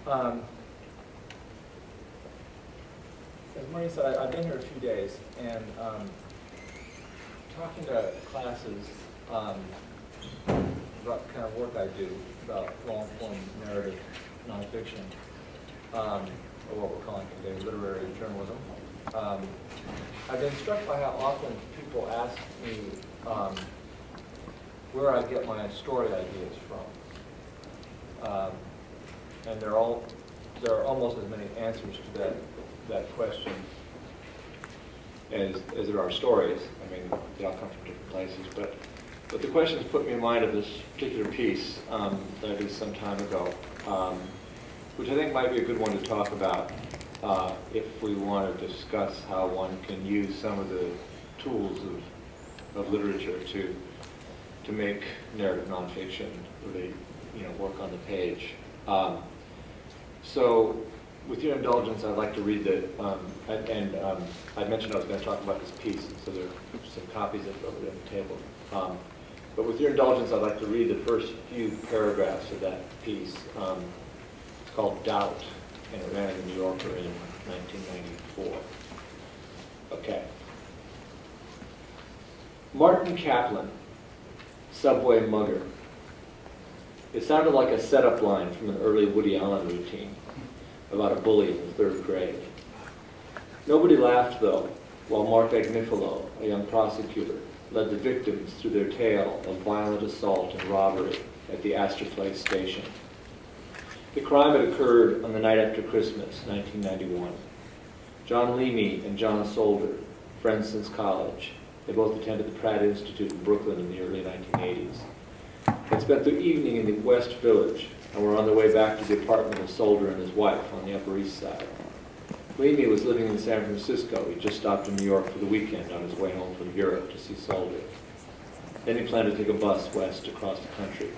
As Maureen said, I've been here a few days, and talking to classes about the kind of work I do, about long-form narrative nonfiction, or what we're calling today literary journalism, I've been struck by how often people ask me where I get my story ideas from. And there are almost as many answers to that question as there are stories. I mean, they all come from different places. But the questions put me in mind of this particular piece that I did some time ago, which I think might be a good one to talk about if we want to discuss how one can use some of the tools of literature to make narrative nonfiction really, work on the page. So, with your indulgence, I'd like to read the, I mentioned I was going to talk about this piece, so there are some copies of it over there on the table. But with your indulgence, I'd like to read the first few paragraphs of that piece. It's called Doubt, and it ran in the New Yorker in 1994. Okay. Martin Kaplan, subway mugger. It sounded like a setup line from an early Woody Allen routine about a bully in the 3rd grade. Nobody laughed, though, while Mark Agnifilo, a young prosecutor, led the victims through their tale of violent assault and robbery at the Astor Place station. The crime had occurred on the night after Christmas, 1991. John Leamy and John Solder, friends since college, they both attended the Pratt Institute in Brooklyn in the early 1980s. Had spent the evening in the West Village and were on their way back to the apartment of Solder and his wife on the Upper East Side. Leamy was living in San Francisco. He just stopped in New York for the weekend on his way home from Europe to see Solder. Then he planned to take a bus west across the country.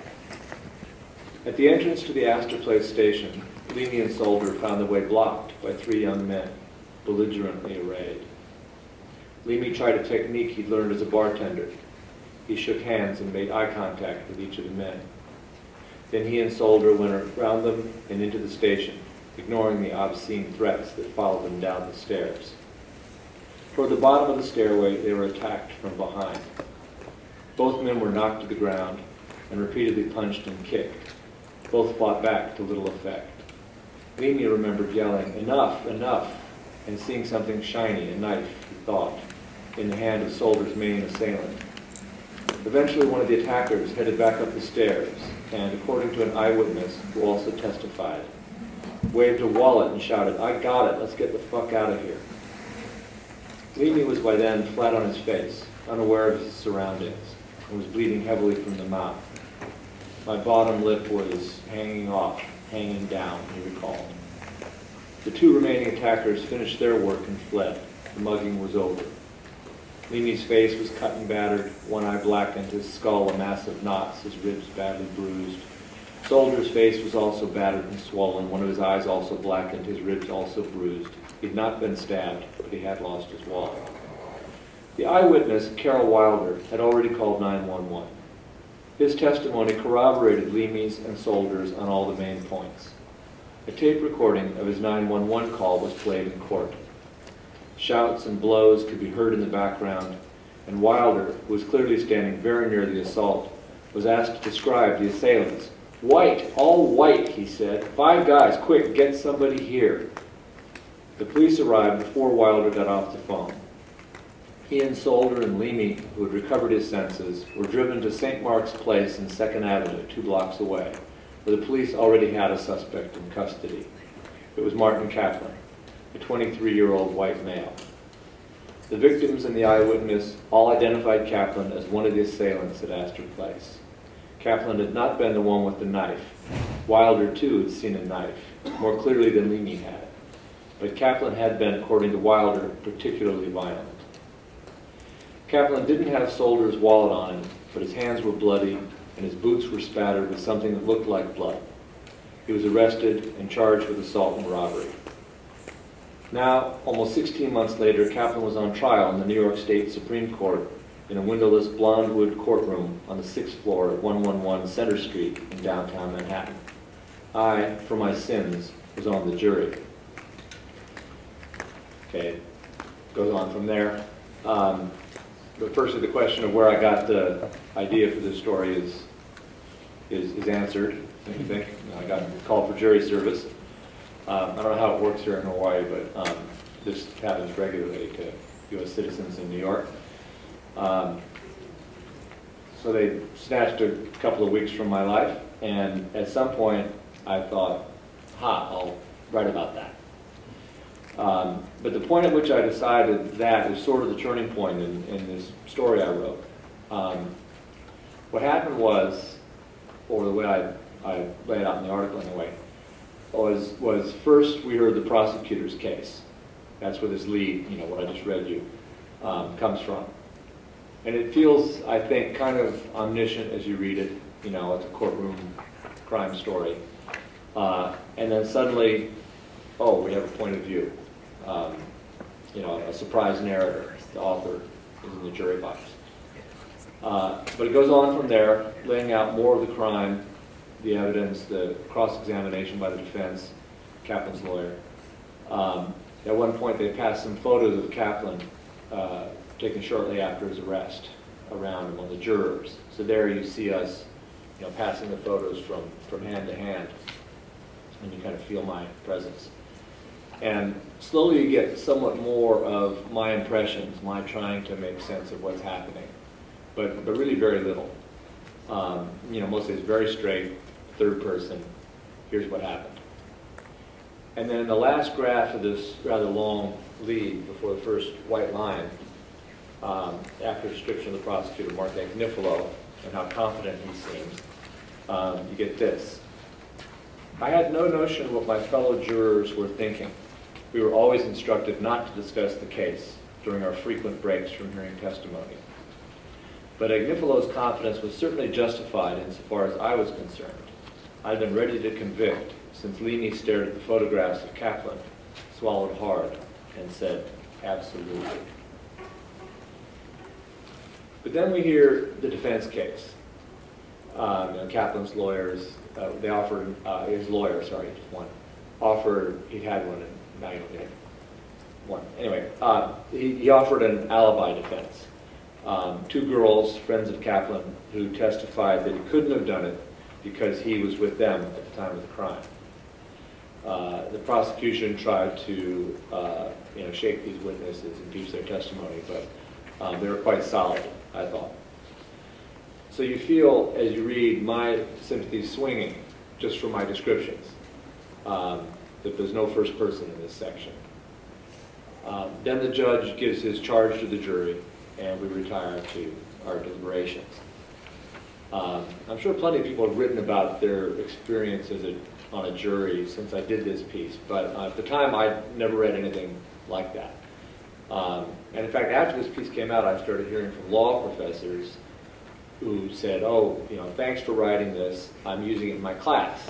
At the entrance to the Astor Place station, Leamy and Solder found their way blocked by 3 young men, belligerently arrayed. Leamy tried a technique he'd learned as a bartender. He shook hands and made eye contact with each of the men. Then he and Solder went around them and into the station, ignoring the obscene threats that followed them down the stairs. Toward the bottom of the stairway, they were attacked from behind. Both men were knocked to the ground and repeatedly punched and kicked. Both fought back to little effect. Leamy remembered yelling, "Enough, enough," and seeing something shiny, a knife, he thought, in the hand of Solder's main assailant. Eventually, one of the attackers headed back up the stairs and, according to an eyewitness who also testified, waved a wallet and shouted, "I got it, let's get the fuck out of here." Leamy was by then flat on his face, unaware of his surroundings, and was bleeding heavily from the mouth. "My bottom lip was hanging off, hanging down," he recalled. The 2 remaining attackers finished their work and fled. The mugging was over. Leamy's face was cut and battered, one eye blackened, his skull a mass of knots, his ribs badly bruised. Solder's face was also battered and swollen, one of his eyes also blackened, his ribs also bruised. He'd not been stabbed, but he had lost his wallet. The eyewitness, Carol Wilder, had already called 911. His testimony corroborated Leamy's and Solder's on all the main points. A tape recording of his 911 call was played in court. Shouts and blows could be heard in the background, and Wilder, who was clearly standing very near the assault, was asked to describe the assailants. "White, all white," he said. "5 guys, quick, get somebody here." The police arrived before Wilder got off the phone. He and Solder and Leamy, who had recovered his senses, were driven to St. Mark's Place and 2nd Avenue, 2 blocks away, where the police already had a suspect in custody. It was Martin Kaplan, a 23-year-old white male. The victims and the eyewitness all identified Kaplan as one of the assailants at Astor Place. Kaplan had not been the one with the knife. Wilder, too, had seen a knife, more clearly than Leamy had. But Kaplan had been, according to Wilder, particularly violent. Kaplan didn't have Solder's wallet on him, but his hands were bloody and his boots were spattered with something that looked like blood. He was arrested and charged with assault and robbery. Now, almost 16 months later, Kaplan was on trial in the New York State Supreme Court in a windowless blonde wood courtroom on the 6th floor at 111 Center Street in downtown Manhattan. I, for my sins, was on the jury. Okay, goes on from there. But firstly, the question of where I got the idea for this story is answered, I think. I got called for jury service. I don't know how it works here in Hawaii, but this happens regularly to U.S. citizens in New York. So they snatched a couple of weeks from my life, and at some point I thought, I'll write about that. But the point at which I decided that is sort of the turning point in this story I wrote. What happened was, or the way I lay it out in the article anyway, was first we heard the prosecutor's case. That's where this lead, what I just read you, comes from. And it feels, I think, kind of omniscient as you read it. It's a courtroom crime story. And then suddenly, we have a point of view. A surprise narrator. The author is in the jury box. But it goes on from there, laying out more of the crime, the evidence, the cross-examination by the defense, Kaplan's lawyer. At one point, they passed some photos of Kaplan taken shortly after his arrest around among the jurors. So there you see us, passing the photos from hand to hand, and you kind of feel my presence. And slowly you get somewhat more of my impressions, my trying to make sense of what's happening, but really very little. Mostly it's very straight, third person, here's what happened. And then in the last graph of this rather long lead before the first white line, after a description of the prosecutor, Mark Agnifilo, and how confident he seemed, you get this. I had no notion of what my fellow jurors were thinking. We were always instructed not to discuss the case during our frequent breaks from hearing testimony. But Agnifilo's confidence was certainly justified insofar as I was concerned. I'd been ready to convict since Leaney stared at the photographs of Kaplan, swallowed hard, and said, absolutely. But then we hear the defense case. Kaplan's lawyers, they offered, his lawyer, sorry, just one, offered, he had one, and now he only had one. Anyway, he offered an alibi defense. Two girls, friends of Kaplan, who testified that he couldn't have done it because he was with them at the time of the crime. The prosecution tried to shake these witnesses, impeach their testimony, but they were quite solid, I thought. So you feel, as you read, my sympathies swinging just from my descriptions, that there's no first person in this section. Then the judge gives his charge to the jury, and we retire to our deliberations. I'm sure plenty of people have written about their experience on a jury since I did this piece, but at the time I'd never read anything like that. And in fact, after this piece came out, I started hearing from law professors who said, thanks for writing this, I'm using it in my class.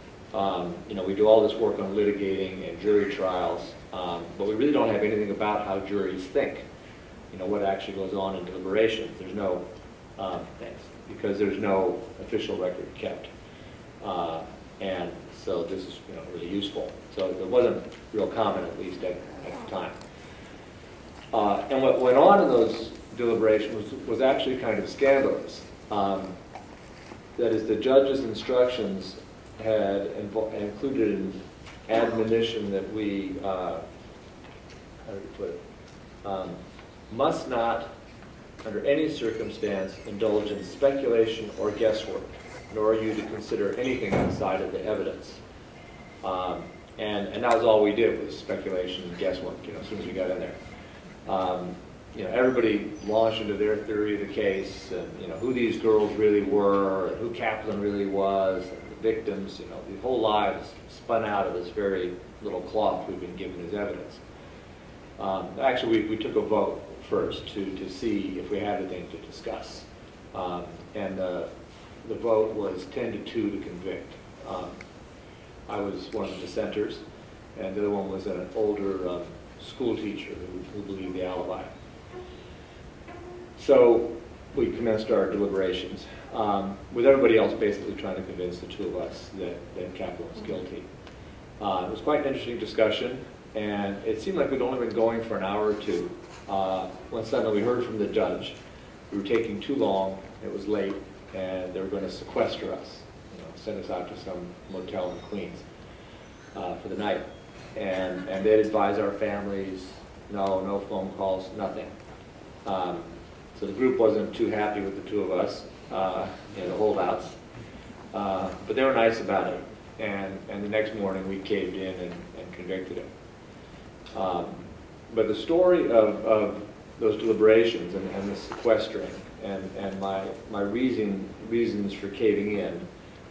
We do all this work on litigating and jury trials, but we really don't have anything about how juries think. What actually goes on in deliberations. There's no, because there's no official record kept. And so this is really useful. So it wasn't real common, at least at the time. And what went on in those deliberations was actually kind of scandalous. That is, the judge's instructions had included an admonition that we, how do we put it, must not, under any circumstance, indulge in speculation or guesswork, nor are you to consider anything outside of the evidence. And that was all we did, was speculation and guesswork, as soon as we got in there. Everybody launched into their theory of the case, and who these girls really were, and who Kaplan really was, and the victims, the whole lives spun out of this very little cloth we've been given as evidence. Actually, we took a vote first to see if we had anything to discuss. And the vote was 10-2 to convict. I was one of the dissenters, and the other one was an older school teacher who believed the alibi. So we commenced our deliberations, with everybody else basically trying to convince the two of us that Kaplan was guilty. It was quite an interesting discussion, and it seemed like we'd only been going for an hour or two. When suddenly we heard from the judge. We were taking too long, it was late, and they were going to sequester us, send us out to some motel in Queens for the night. And they'd advise our families, no phone calls, nothing. So the group wasn't too happy with the two of us, the holdouts. But they were nice about it. And the next morning we caved in and convicted him. But the story of those deliberations and the sequestering and my reasons for caving in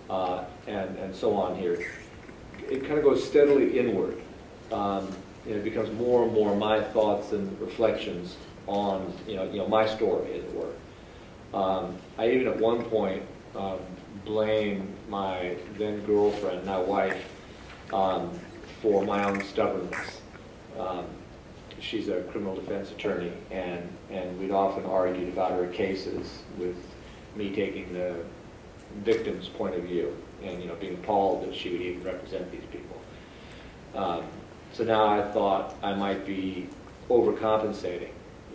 and so on here, it kind of goes steadily inward. It becomes more and more my thoughts and reflections on my story, as it were. I even at one point blame my then girlfriend, now wife, for my own stubbornness. She's a criminal defense attorney, and we'd often argued about her cases with me taking the victim's point of view and being appalled that she would even represent these people. So now I thought I might be overcompensating,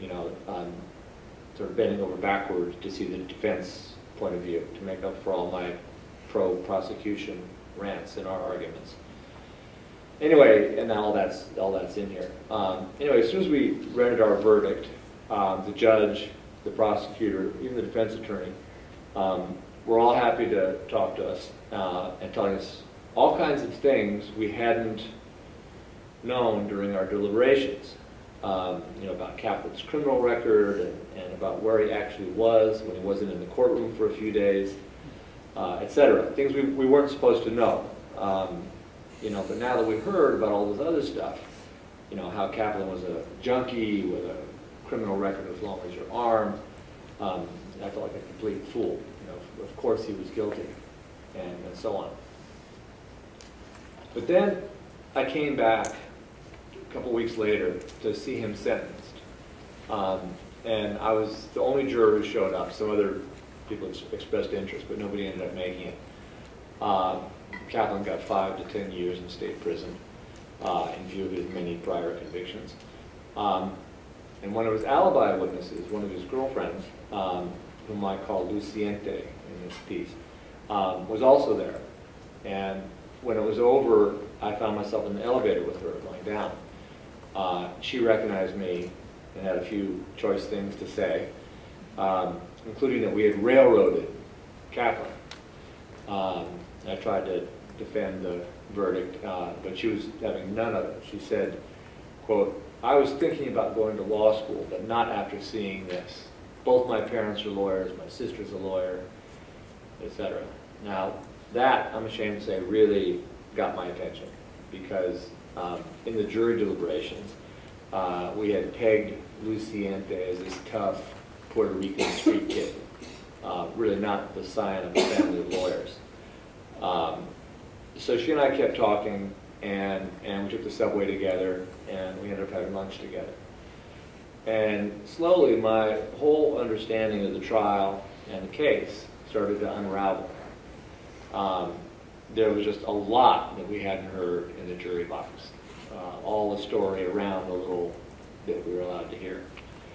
sort of bending over backwards to see the defense point of view, to make up for all my pro-prosecution rants and our arguments. Anyway, and now all that's in here. Anyway, as soon as we rendered our verdict, the judge, the prosecutor, even the defense attorney, were all happy to talk to us and telling us all kinds of things we hadn't known during our deliberations. About Kaplan's criminal record and about where he actually was when he wasn't in the courtroom for a few days, etc. Things we weren't supposed to know. But now that we heard about all this other stuff, how Kaplan was a junkie with a criminal record as long as your arm, I felt like a complete fool. Of course he was guilty, and so on. But then I came back a couple weeks later to see him sentenced, and I was the only juror who showed up. Some other people expressed interest, but nobody ended up making it. Kaplan got 5 to 10 years in state prison in view of his many prior convictions. And one of his alibi witnesses, one of his girlfriends, whom I call Luciente in this piece, was also there. And when it was over, I found myself in the elevator with her going down. She recognized me and had a few choice things to say, including that we had railroaded Kaplan. I tried to defend the verdict, but she was having none of it. She said, quote, "I was thinking about going to law school, but not after seeing this. Both my parents are lawyers, my sister's a lawyer, etc." Now, that, I'm ashamed to say, really got my attention, because in the jury deliberations, we had pegged Luciente as this tough Puerto Rican street kid, really not the scion of a family of lawyers. So she and I kept talking, and we took the subway together, and we ended up having lunch together. And slowly, my whole understanding of the trial and the case started to unravel. There was just a lot that we hadn't heard in the jury box. All the story around the little bit we were allowed to hear.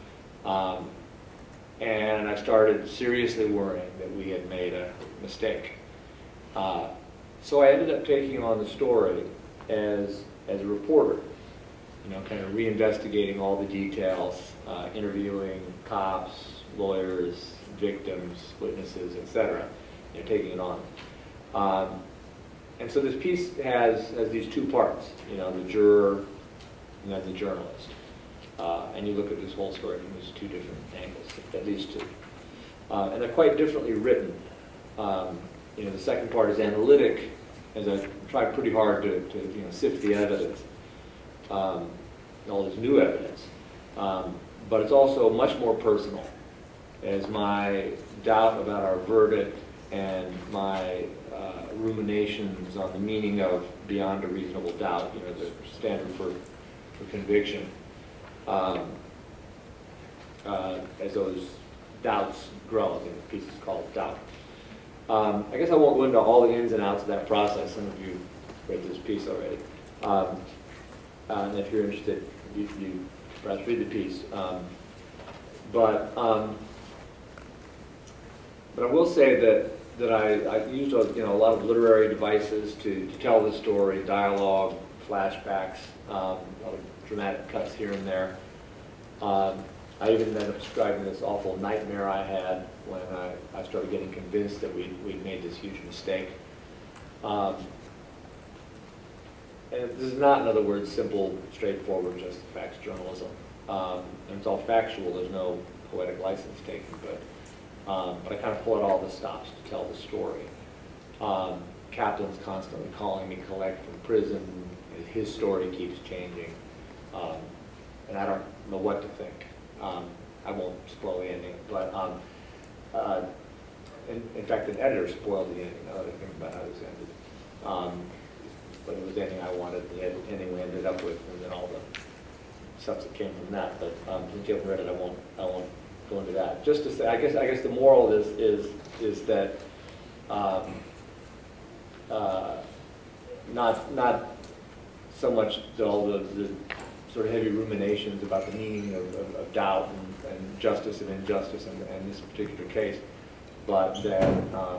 And I started seriously worrying that we had made a mistake. So I ended up taking on the story as a reporter, kind of reinvestigating all the details, interviewing cops, lawyers, victims, witnesses, etc., taking it on. And so this piece has these two parts, the juror and then the journalist. And you look at this whole story from these two different angles, at least two. And they're quite differently written. The second part is analytic, as I tried pretty hard to sift the evidence, all this new evidence. But it's also much more personal, as my doubt about our verdict and my ruminations on the meaning of beyond a reasonable doubt, the standard for conviction, as those doubts grow. I think the piece is called Doubt. I guess I won't go into all the ins and outs of that process. Some of you read this piece already. And if you're interested, you perhaps read the piece. But I will say that I used a lot of literary devices to tell the story, dialogue, flashbacks, a lot of dramatic cuts here and there. I even ended up describing this awful nightmare I had when I started getting convinced that we'd made this huge mistake. And this is not, in other words, simple, straightforward, just the facts journalism. And it's all factual. There's no poetic license taken, but I kind of pull out all the stops to tell the story. Kaplan's constantly calling me collect from prison. His story keeps changing, and I don't know what to think. I won't spoil the ending, but in fact, the editor spoiled the ending. Now that I think about how this ended, but it was the ending I wanted. The ending we ended up with, and then all the stuff that came from that. But since you haven't read it, I won't go into that. Just to say, I guess the moral of this is that not so much all the sort of heavy ruminations about the meaning of doubt and justice and injustice in this particular case, but that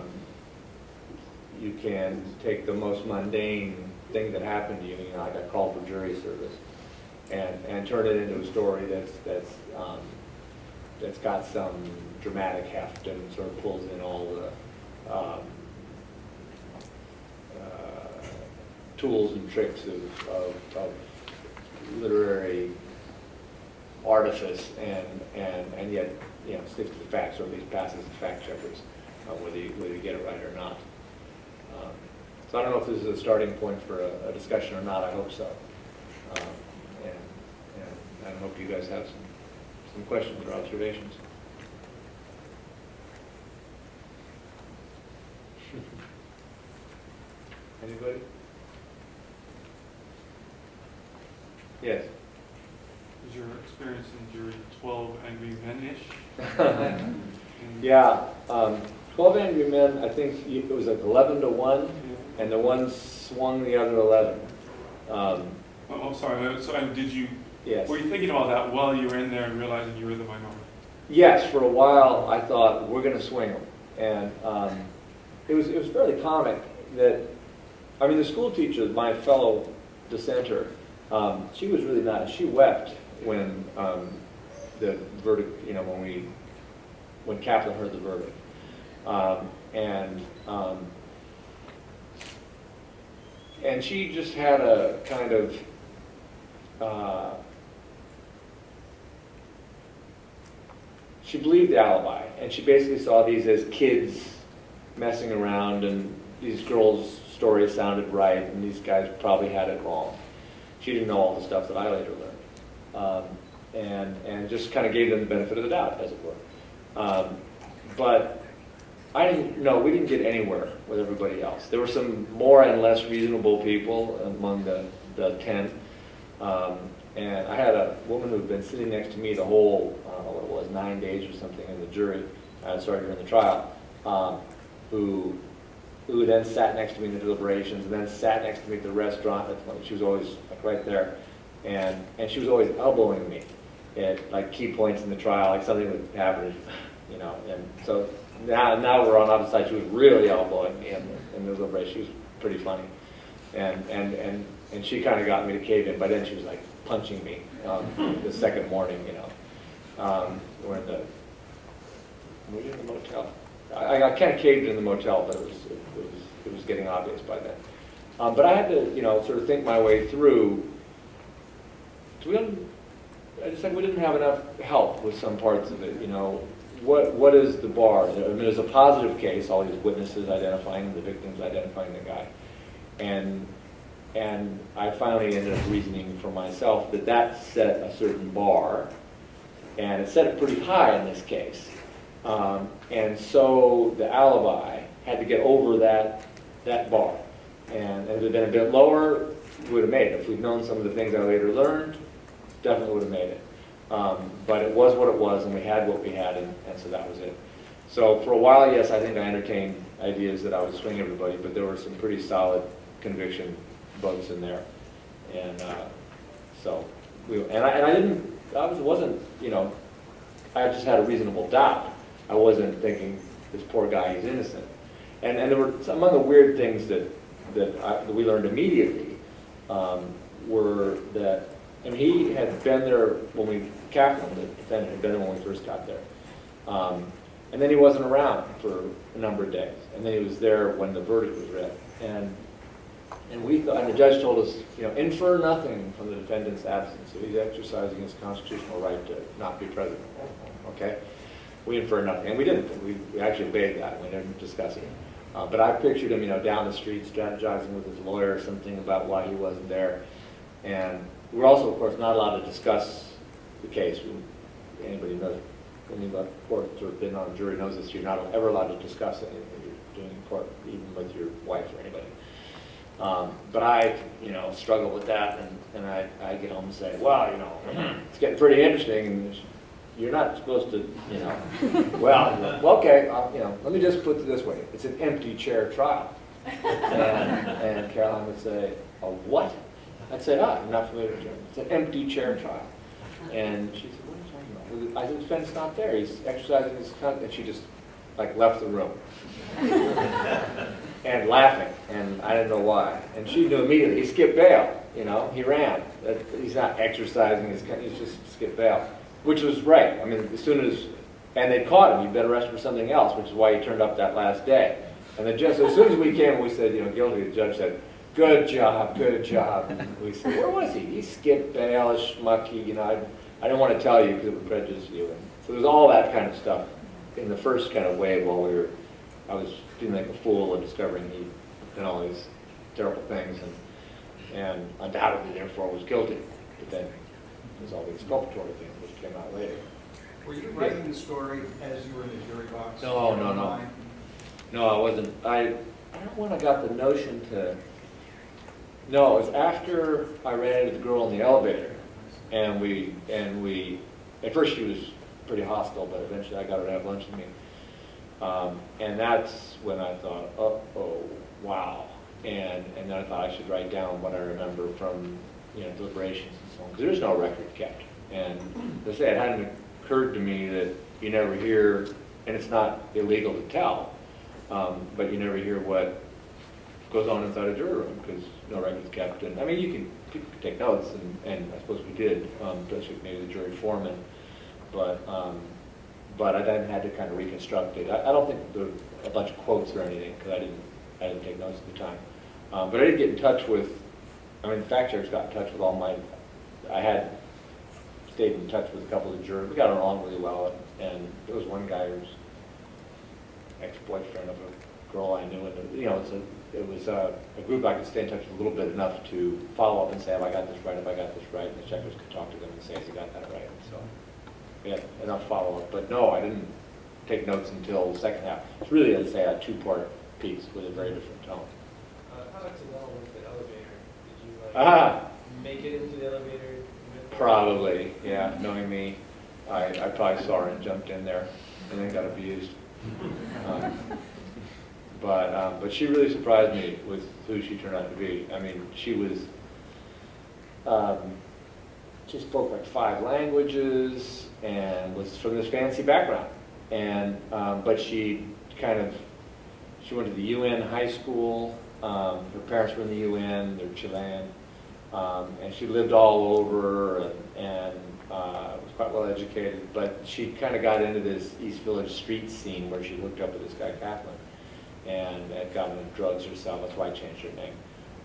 you can take the most mundane thing that happened to you, like I called for jury service, and turn it into a story that's got some dramatic heft and sort of pulls in all the tools and tricks of literary artifice, and yet sticks to the facts, or at least passes the fact checkers, whether you get it right or not. So I don't know if this is a starting point for a discussion or not. I hope so, and I hope you guys have some questions or observations. Anybody? Yes. Was your experience in your 12 Angry Men-ish? Yeah, 12 Angry Men, I think it was like 11 to 1, and the one swung the other 11. Oh, I'm sorry. So did you? Yes. Were you thinking about that while you were in there and realizing you were the minority? Yes, for a while I thought we're going to swing them, and it was fairly comic that, I mean, the school teacher, my fellow dissenter, she was really nice. She wept when the verdict, when Kaplan heard the verdict, and she just had a kind of she believed the alibi, and she basically saw these as kids messing around, and these girls' stories sounded right, and these guys probably had it wrong. She didn't know all the stuff that I later learned, and just kind of gave them the benefit of the doubt, as it were. But I didn't know, we didn't get anywhere with everybody else. There were some more and less reasonable people among the 10. And I had a woman who'd been sitting next to me the whole, I don't know what it was, 9 days or something in the jury, sorry, during the trial, who then sat next to me in the deliberations, and then sat next to me at the restaurant. She was always like right there, and she was always elbowing me at like key points in the trial, like something would happen, and so now we're on opposite sides. She was really elbowing me in the deliberation. She was pretty funny, and she kind of got me to cave in. By then she was like punching me the second morning. We're in the motel. I kind of caved in the motel, but it was getting obvious by then. But I had to sort of think my way through. I just said we didn't have enough help with some parts of it. What is the bar? I mean, there's a positive case, all these witnesses identifying the victims, identifying the guy, and I finally ended up reasoning for myself that set a certain bar, and it set it pretty high in this case, and so the alibi had to get over that bar, and if it had been a bit lower, we would have made it. If we'd known some of the things I later learned, definitely would have made it. But it was what it was, and we had what we had, and so that was it. So for a while, yes, I think I entertained ideas that I would swing everybody, but there were some pretty solid conviction votes in there, and so I wasn't, you know, I just had a reasonable doubt. I wasn't thinking this poor guy, he's innocent. And there were some of the weird things that we learned immediately were that, and he had been there when Kaplan, the defendant, had been there when we first got there. And then he wasn't around for a number of days. And then he was there when the verdict was read. And we thought, and the judge told us, you know, infer nothing from the defendant's absence. So he's exercising his constitutional right to not be president. Okay? We infer nothing. And we didn't. We actually obeyed that. We didn't discuss it. But I pictured him, you know, down the street strategizing with his lawyer or something about why he wasn't there. And we're also, of course, not allowed to discuss the case. Anybody knows, anyone about court or been on a jury knows this, you're not ever allowed to discuss anything you're doing in court, even with your wife or anybody. But I, you know, struggle with that, and I get home and say, well, you know, it's getting pretty interesting, and you're not supposed to, you know, well, okay, you know, let me just put it this way. It's an empty chair trial. And Caroline would say, a what? I'd say, I'm not familiar with it. It's an empty chair trial. And she said, what are you talking about? I said, the defendant's not there. He's exercising his consent. And she just, like, left the room. And laughing. And I didn't know why. And she knew immediately. He skipped bail. You know, he ran. He's not exercising his consent. He's just skipped bail. Which was right. I mean, as soon as, and they caught him. He'd been arrested for something else, which is why he turned up that last day. And the judge, as soon as we came and we said, you know, guilty, the judge said, good job, good job. And we said, where was he? He skipped bail, schmucky, you know, I didn't want to tell you because it would prejudice you. And so there's all that kind of stuff in the first kind of wave while I was feeling like a fool and discovering he'd done all these terrible things and undoubtedly therefore was guilty. But then there's all the exculpatory things which came out later. Were you writing the story as you were in the jury box? No. No, I wasn't. I don't know when I got the notion to. No, it was after I ran into the girl in the elevator, and we. At first, she was pretty hostile, but eventually, I got her to have lunch with me, and that's when I thought, oh, wow, and then I thought I should write down what I remember from, you know, deliberations and so on, because there's no record kept, and as I say, it hadn't occurred to me that you never hear, and it's not illegal to tell. But you never hear what goes on inside a jury room because no record's kept. And I mean, people can take notes, and I suppose we did, especially maybe the jury foreman. But I then had to kind of reconstruct it. I don't think there were a bunch of quotes or anything because I didn't take notes at the time. But I did get in touch with. I mean, the fact checkers got in touch with all my. I had stayed in touch with a couple of the jurors. We got along really well, and there was one guy who's ex-boyfriend of a girl I knew, and you know, it was a group I could stay in touch with a little bit enough to follow up and say, have I got this right, and the checkers could talk to them and say, has he got that right, so we had enough follow-up, but no, I didn't take notes until the second half. It's really, as I say, a two-part piece with a very different tone. How accidental was the elevator? Did you make it into the elevator? Probably, yeah, knowing me, I probably saw her and jumped in there and then got abused. But she really surprised me with who she turned out to be. I mean, she was, she spoke like 5 languages and was from this fancy background. And, but she went to the UN high school. Her parents were in the UN, they're Chilean. And she lived all over and was quite well educated, but she kind of got into this East Village street scene where she hooked up with this guy Kaplan and had gotten into drugs herself. That's why I changed her name.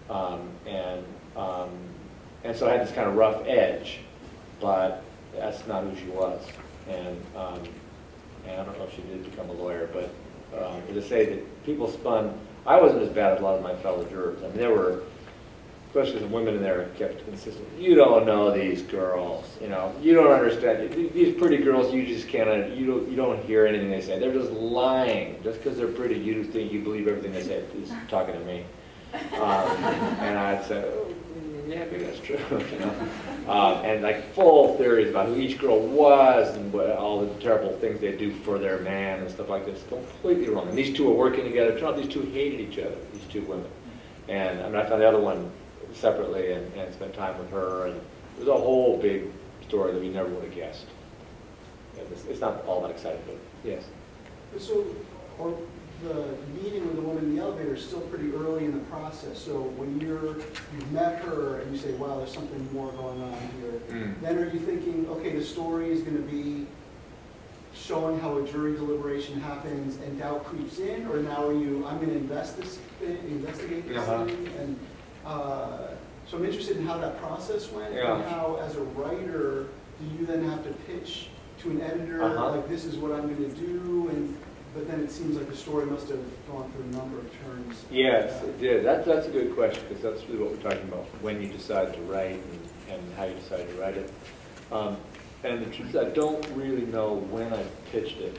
And so I had this kind of rough edge, but that's not who she was. And I don't know if she did become a lawyer, but to say that people spun, I wasn't as bad as a lot of my fellow jurors. I mean, there were, especially the women in there, kept insisting, you don't know these girls, you know, you don't understand. These pretty girls, you just can't, you don't hear anything they say. They're just lying. Just because they're pretty, you think you believe everything they say. He's talking to me. And I'd say, oh, yeah, maybe that's true, you know. And like full theories about who each girl was and what, all the terrible things they do for their man and stuff like this. Completely wrong. And these two are working together. These two hated each other, these two women. And I mean, I found the other one separately and spent time with her, and it was a whole big story that we never would have guessed. Yeah, it's not all that exciting, but yes. So, or the meeting with the woman in the elevator is still pretty early in the process. So when you've met her and you say, wow, there's something more going on here, then are you thinking, okay, the story is going to be showing how a jury deliberation happens and doubt creeps in, or now are you, I'm going to investigate this thing? And so I'm interested in how that process went, and how, as a writer, do you then have to pitch to an editor, like, this is what I'm going to do, but then it seems like the story must have gone through a number of turns. Yes, it did. That's a good question, because that's really what we're talking about, when you decide to write and how you decide to write it. And the truth is, I don't really know when I pitched it.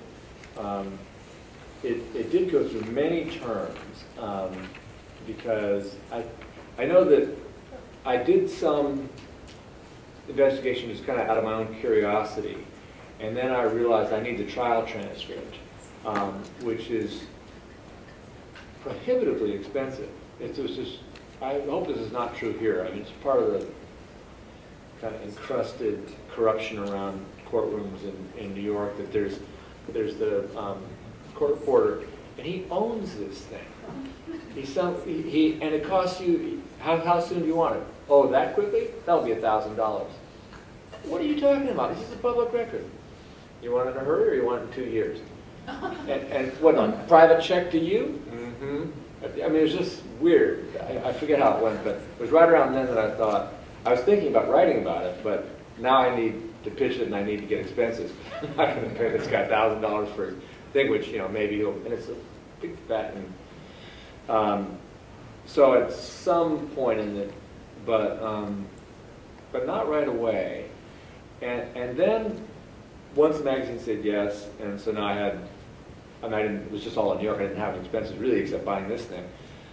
It did go through many terms, because I know that I did some investigation just kind of out of my own curiosity, and then I realized I need the trial transcript, which is prohibitively expensive. It was just, I hope this is not true here. I mean, it's part of the kind of encrusted corruption around courtrooms in New York, that there's the court reporter, and he owns this thing. And it costs you, how soon do you want it? Oh, that quickly? That'll be $1,000. What are you talking about? This is a public record. You want it in a hurry, or you want it in 2 years? And what, on private check to you? I mean, it was just weird. I forget how it went, but it was right around then that I thought, I was thinking about writing about it, but now I need to pitch it and I need to get expenses. I'm not going to pay this guy $1,000 for a thing, which, you know, maybe he'll, and it's a big fat, and so at some point in it, but not right away. And then once the magazine said yes, and so now I had, it was just all in New York. I didn't have any expenses really except buying this thing.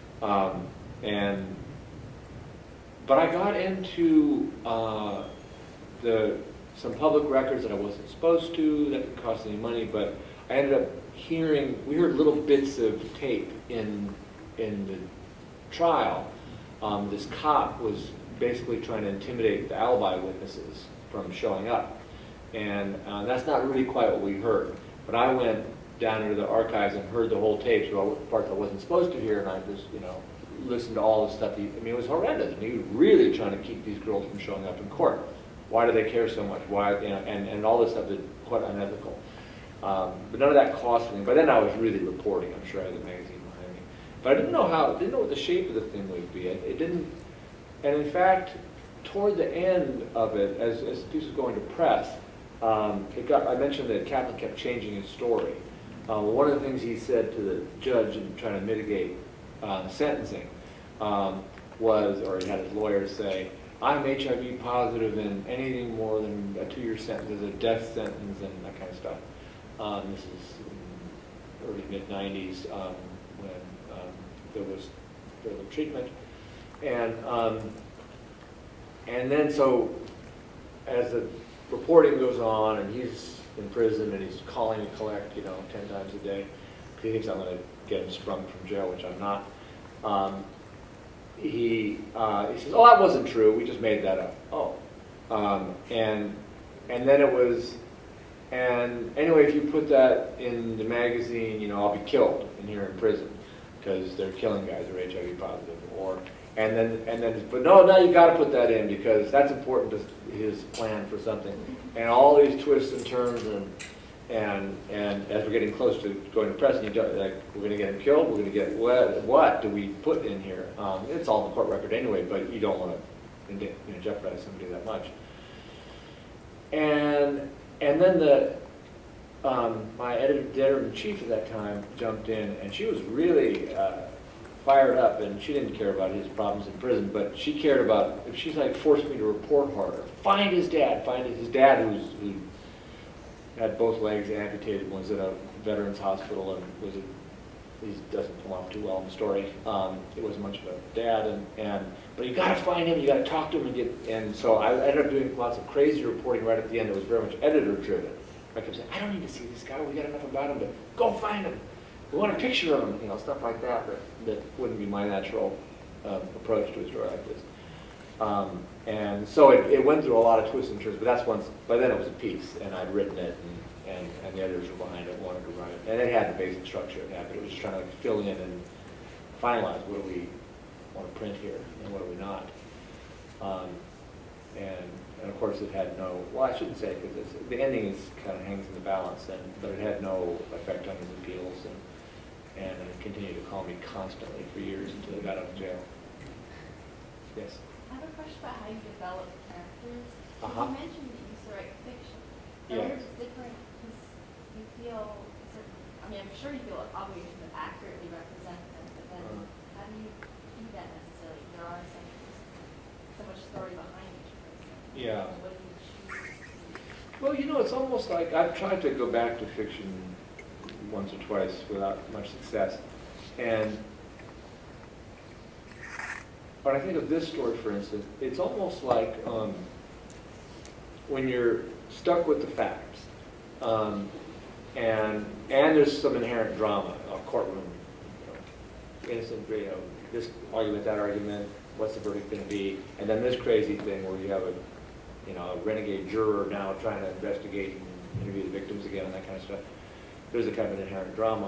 But I got into some public records that I wasn't supposed to, that didn't cost any money, but I ended up we heard little bits of tape in the trial. This cop was basically trying to intimidate the alibi witnesses from showing up. And that's not really quite what we heard. But I went down into the archives and heard the whole tape, so parts I wasn't supposed to hear, and I just, you know, listened to all the stuff. I mean, it was horrendous. I mean, he was really trying to keep these girls from showing up in court. Why do they care so much? Why, you know, and all this stuff is quite unethical. But none of that cost me. By then I was really reporting. I'm sure I had the magazine behind me. But I didn't know what the shape of the thing would be. It didn't, and in fact, toward the end of it, as the piece was going to press, I mentioned that Kaplan kept changing his story. One of the things he said to the judge in trying to mitigate sentencing was, or he had his lawyer say, I'm HIV positive, and anything more than a 2-year sentence is a death sentence, and that kind of stuff. This is early mid-90s when there was very little treatment. And then so as the reporting goes on, and he's in prison, and he's calling to collect, you know, 10 times a day. He thinks I'm going to get him sprung from jail, which I'm not. He says, "Oh, that wasn't true. We just made that up." Oh, and then it was, and anyway, if you put that in the magazine, you know, I'll be killed in here in prison because they're killing guys who are HIV positive, or. And then, but no, you got to put that in because that's important to his plan for something. And all these twists and turns, and as we're getting close to going to press, like, we're going to get him killed. We're going to get what do we put in here? It's all in the court record anyway, but you don't want to, you know, jeopardize somebody that much. And then my editor-in-chief at that time jumped in, and she was really fired up, and she didn't care about his problems in prison, but she cared about, she's like, forced me to report harder. Find his dad who had both legs amputated, was at a veterans hospital, and he doesn't come off too well in the story. It wasn't much of a dad, but you got to find him, you got to talk to him, and so I ended up doing lots of crazy reporting right at the end. It was very much editor-driven. I kept saying, I don't need to see this guy, we got enough about him, but go find him. We want a picture of him, you know, stuff like that, that wouldn't be my natural approach to a story like this. And so it went through a lot of twists and turns, but that's once, by then it was a piece, and I'd written it, and the editors were behind it, wanted to write it. And it had the basic structure it had, but it was just trying to fill in and finalize what do we want to print here, and what do we not. And of course it had no, well, I shouldn't say, because the ending is kind of hangs in the balance, but it had no effect on his appeals, and it continued to call me constantly for years until he got out of jail. Yes? I have a question about how you develop characters. Uh-huh. You mentioned that you used to write fiction. Yeah. I wonder if it's different because you feel, I mean, I'm sure you feel an obligation to accurately represent them, but then how do you do that necessarily? There are so much story behind each person. Yeah. What do you choose? Well, you know, it's almost like I've tried to go back to fiction once or twice without much success. And when I think of this story, for instance, it's almost like when you're stuck with the facts, and there's some inherent drama, a courtroom, innocent, this argument, that argument, what's the verdict going to be, and then this crazy thing where you have a renegade juror now trying to investigate and interview the victims again and that kind of stuff. There's a kind of an inherent drama,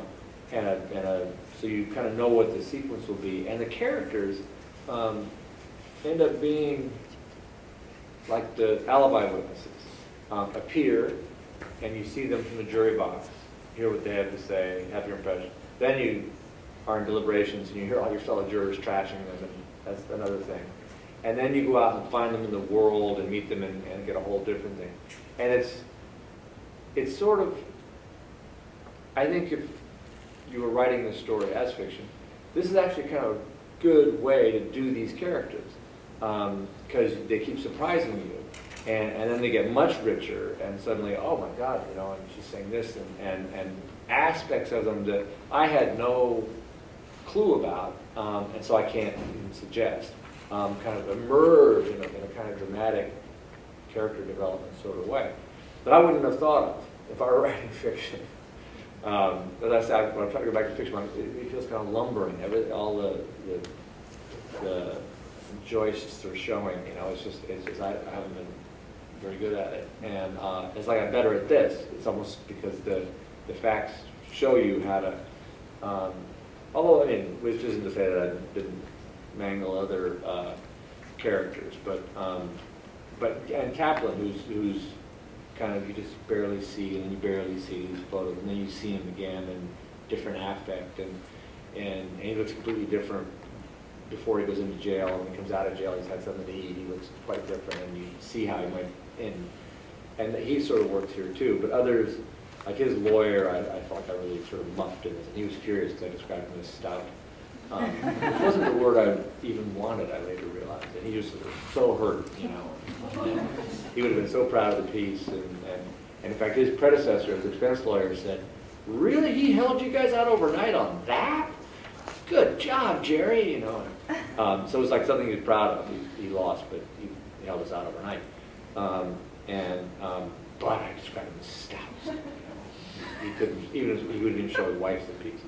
so you kind of know what the sequence will be, and the characters end up being like the alibi witnesses. Appear, and you see them from the jury box, hear what they have to say, have your impression. Then you are in deliberations and you hear all your fellow jurors trashing them, and that's another thing. And then you go out and find them in the world and meet them and get a whole different thing. And it's sort of, I think if you were writing this story as fiction, this is actually kind of a good way to do these characters, because they keep surprising you. And then they get much richer, and suddenly, oh my God, and she's saying this, and aspects of them that I had no clue about, and so I can't even suggest, kind of emerge in a kind of dramatic character development sort of way that I wouldn't have thought of if I were writing fiction. As I said, when I'm trying to go back to fiction, it feels kind of lumbering. All the joists are showing. It's just I haven't been very good at it, and it's like I'm better at this. It's almost because the facts show you how to. Although which isn't to say that I didn't mangle other characters, but and Kaplan, who's kind of you just barely see, and you barely see these photos, and then you see him again in different affect, and he looks completely different before he goes into jail, and when he comes out of jail, he's had something to eat. He looks quite different, and you see how he might end. And he sort of works here too. But others, like his lawyer, I felt like I really sort of muffed in this, and he was furious because I described him as stout. It wasn't the word I even wanted, I later realized, and he just was so hurt, And he would have been so proud of the piece, and in fact, his predecessor, his defense lawyer, said, "Really, he held you guys out overnight on that? Good job, Jerry." So it was like something he was proud of. He lost, but he held us out overnight. But I described him as stout. He couldn't, he wouldn't even show his wife the piece.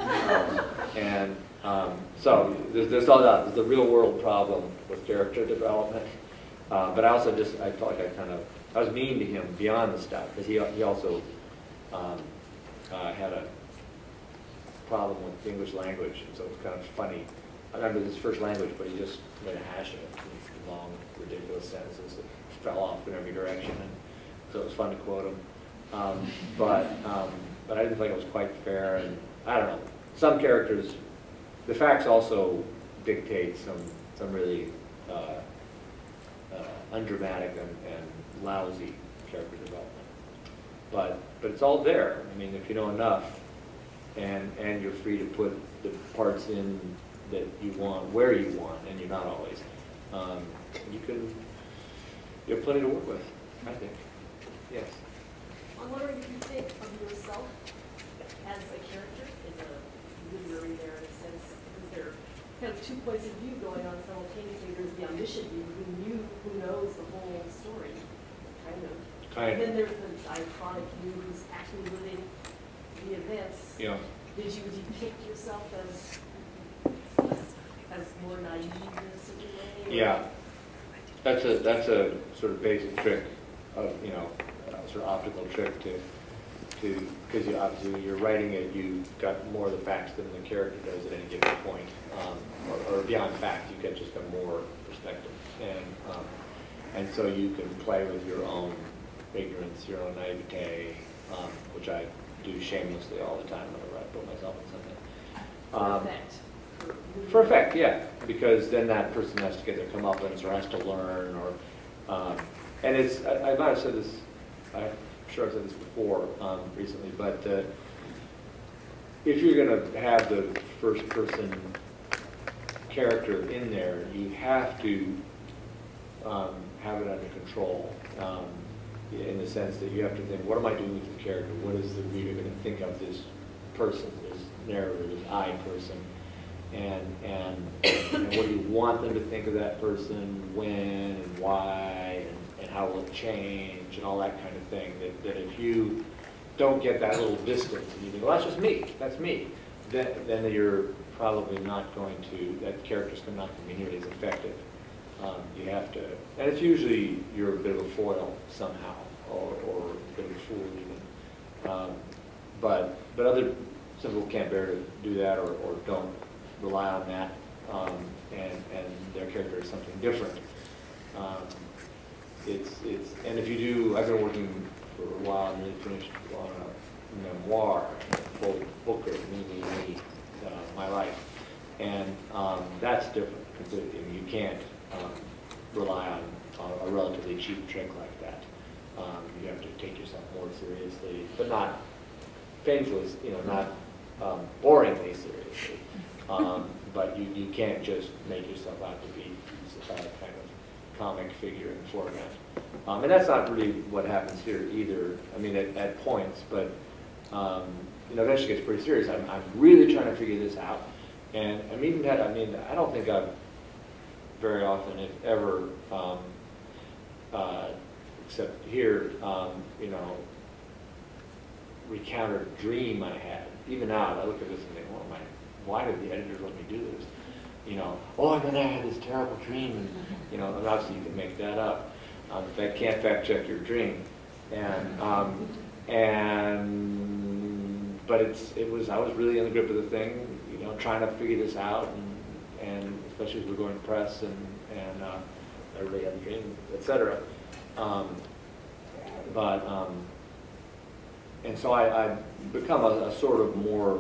So there's all that. There's the real world problem with character development. But I also I felt like I was mean to him beyond the stuff, because he also had a problem with the English language, and so it was kind of funny. I remember his first language, but he just made a hash of it. These long, ridiculous sentences that fell off in every direction, and so it was fun to quote him. But I didn't think it was quite fair, and I don't know. Some characters, the facts also dictate some really undramatic and lousy character development. But it's all there. If you know enough, and you're free to put the parts in that you want, where you want, and you're not always. You have plenty to work with, I think. Yes. I'm wondering if you think of yourself as a character in a literary narrative sense, because there are kind of 2 points of view going on simultaneously. There's the omniscient you who knows the whole story, kind of. And then there's the iconic you who's actually living the events. Yeah. Did you depict yourself as more naive in a certain way? Yeah. That's a sort of basic trick of, you know, sort of optical trick because you obviously when you're writing it, you've got more of the facts than the character does at any given point, or beyond facts, you get just a more perspective, and so you can play with your own ignorance, your own naivete, which I do shamelessly all the time whenever I put myself in something. For effect, yeah, because then that person has to get their comeuppance or has to learn, or and it's I might have said this, I'm sure I've said this before recently, but if you're going to have the first person character in there, you have to have it under control, in the sense that you have to think, what am I doing with the character? What is the reader going to think of this person, this narrator, this I person? And what do you want them to think of that person, when and why, and how will it change, and all that kind of thing. That if you don't get that little distance and you think, well, that's just me, that's me, then you're probably not going to, that character's not going to be nearly as effective. You have to, and it's usually you're a bit of a foil somehow, or a bit of a fool even. But other some people can't bear to do that, or don't rely on that, and their character is something different. And if you do, I've been working for a while and really finished on a memoir, a full book of me, my life, and that's different completely. I mean, you can't rely on a relatively cheap trick like that. You have to take yourself more seriously, but not painfully, you know, not boringly seriously. But you can't just make yourself out to be kind of comic figure in format. And that's not really what happens here either. I mean, at points, but you know, eventually gets pretty serious. I'm really trying to figure this out. And I mean that. I mean, I don't think I've very often, if ever, except here, you know, recounted a dream I had. Even now, I look at this and think, oh, why did the editors let me do this? You know, oh, and then I had this terrible dream, and you know, and obviously you can make that up. In fact, can't fact check your dream, but I was really in the grip of the thing, you know, trying to figure this out, and especially as we're going to press and everybody had a dream, etc. And so I've become a sort of more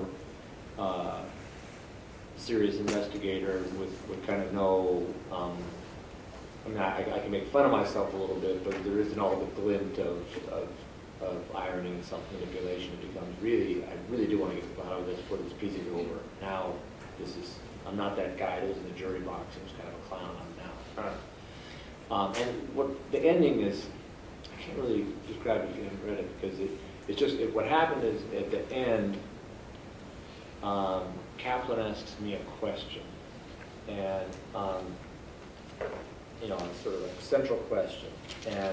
serious investigator with kind of no, I mean, I can make fun of myself a little bit, but there isn't all the glint of irony and self-manipulation. It becomes really, I really do want to get to the bottom of this before this piece is over. Now, I'm not that guy that was in the jury box and was kind of a clown. I'm now. And what the ending is, I can't really describe it if you haven't read it, because it's just, what happened is at the end, Kaplan asks me a question, and you know, it's sort of a central question, and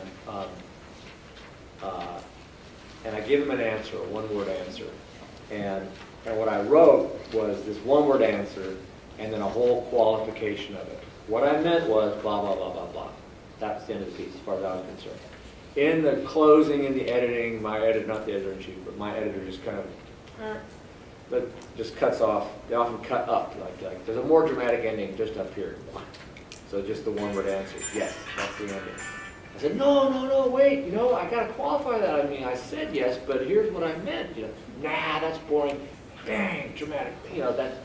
I give him an answer, a one-word answer, and what I wrote was this one-word answer, and then a whole qualification of it. What I meant was blah blah blah blah blah. That's the end of the piece, as far as I was concerned. In the closing, in the editing, my editor, not the editor-in-chief, but my editor just kind of, but just cuts off. They often cut up, like there's a more dramatic ending just up here. So just the one-word answer. Yes, that's the ending. I said, no, wait. You know, I gotta qualify that. I mean, I said yes, but here's what I meant. You know, nah, that's boring. Bang, dramatic. You know, that's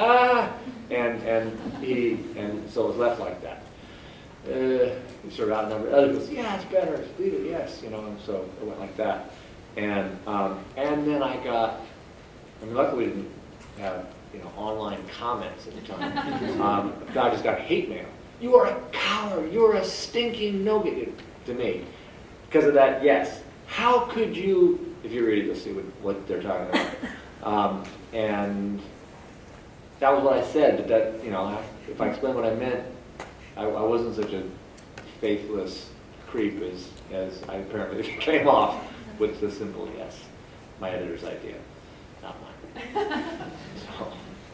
and so it was left like that. He sort of outnumbered. Others goes, yeah, it's better. Leave it, yes. You know, and so it went like that. And then I got. I mean, luckily we didn't have, you know, online comments at the time. I just got hate mail. You are a coward. You are a stinking no-good to me. Because of that, yes. How could you, if you read it, you'll see what they're talking about. And that was what I said, but that, you know, if I explain what I meant, I wasn't such a faithless creep as I apparently came off with the simple yes. My editor's idea, not mine. So,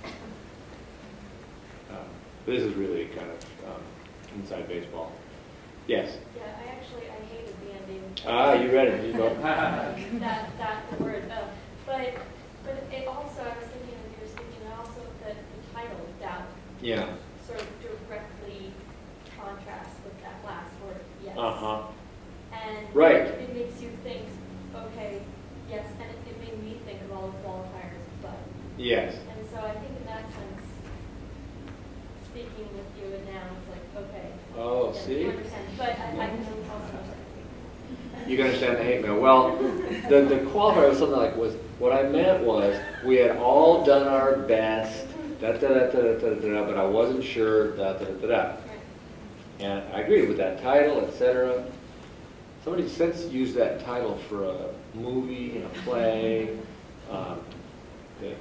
this is really kind of inside baseball. Yes. Yeah, I hated the ending. Ah, you read it. You go. that word. But it also, I was thinking when you were speaking, also that the title, doubt, Yeah. sort of directly contrasts with that last word, yes. Uh-huh. And Right. it makes you think, okay, yes, and it made me think of all the qualifiers, but. Yes. And so I think in that sense, speaking with you and now, it's like, okay. Oh, yeah, see? I understand, but I can also. You can understand the hate mail. Well, the qualifier was something like, what I meant was, we had all done our best, but I wasn't sure, Right. And I agree with that title, etc. Somebody since used that title for a movie and a play. It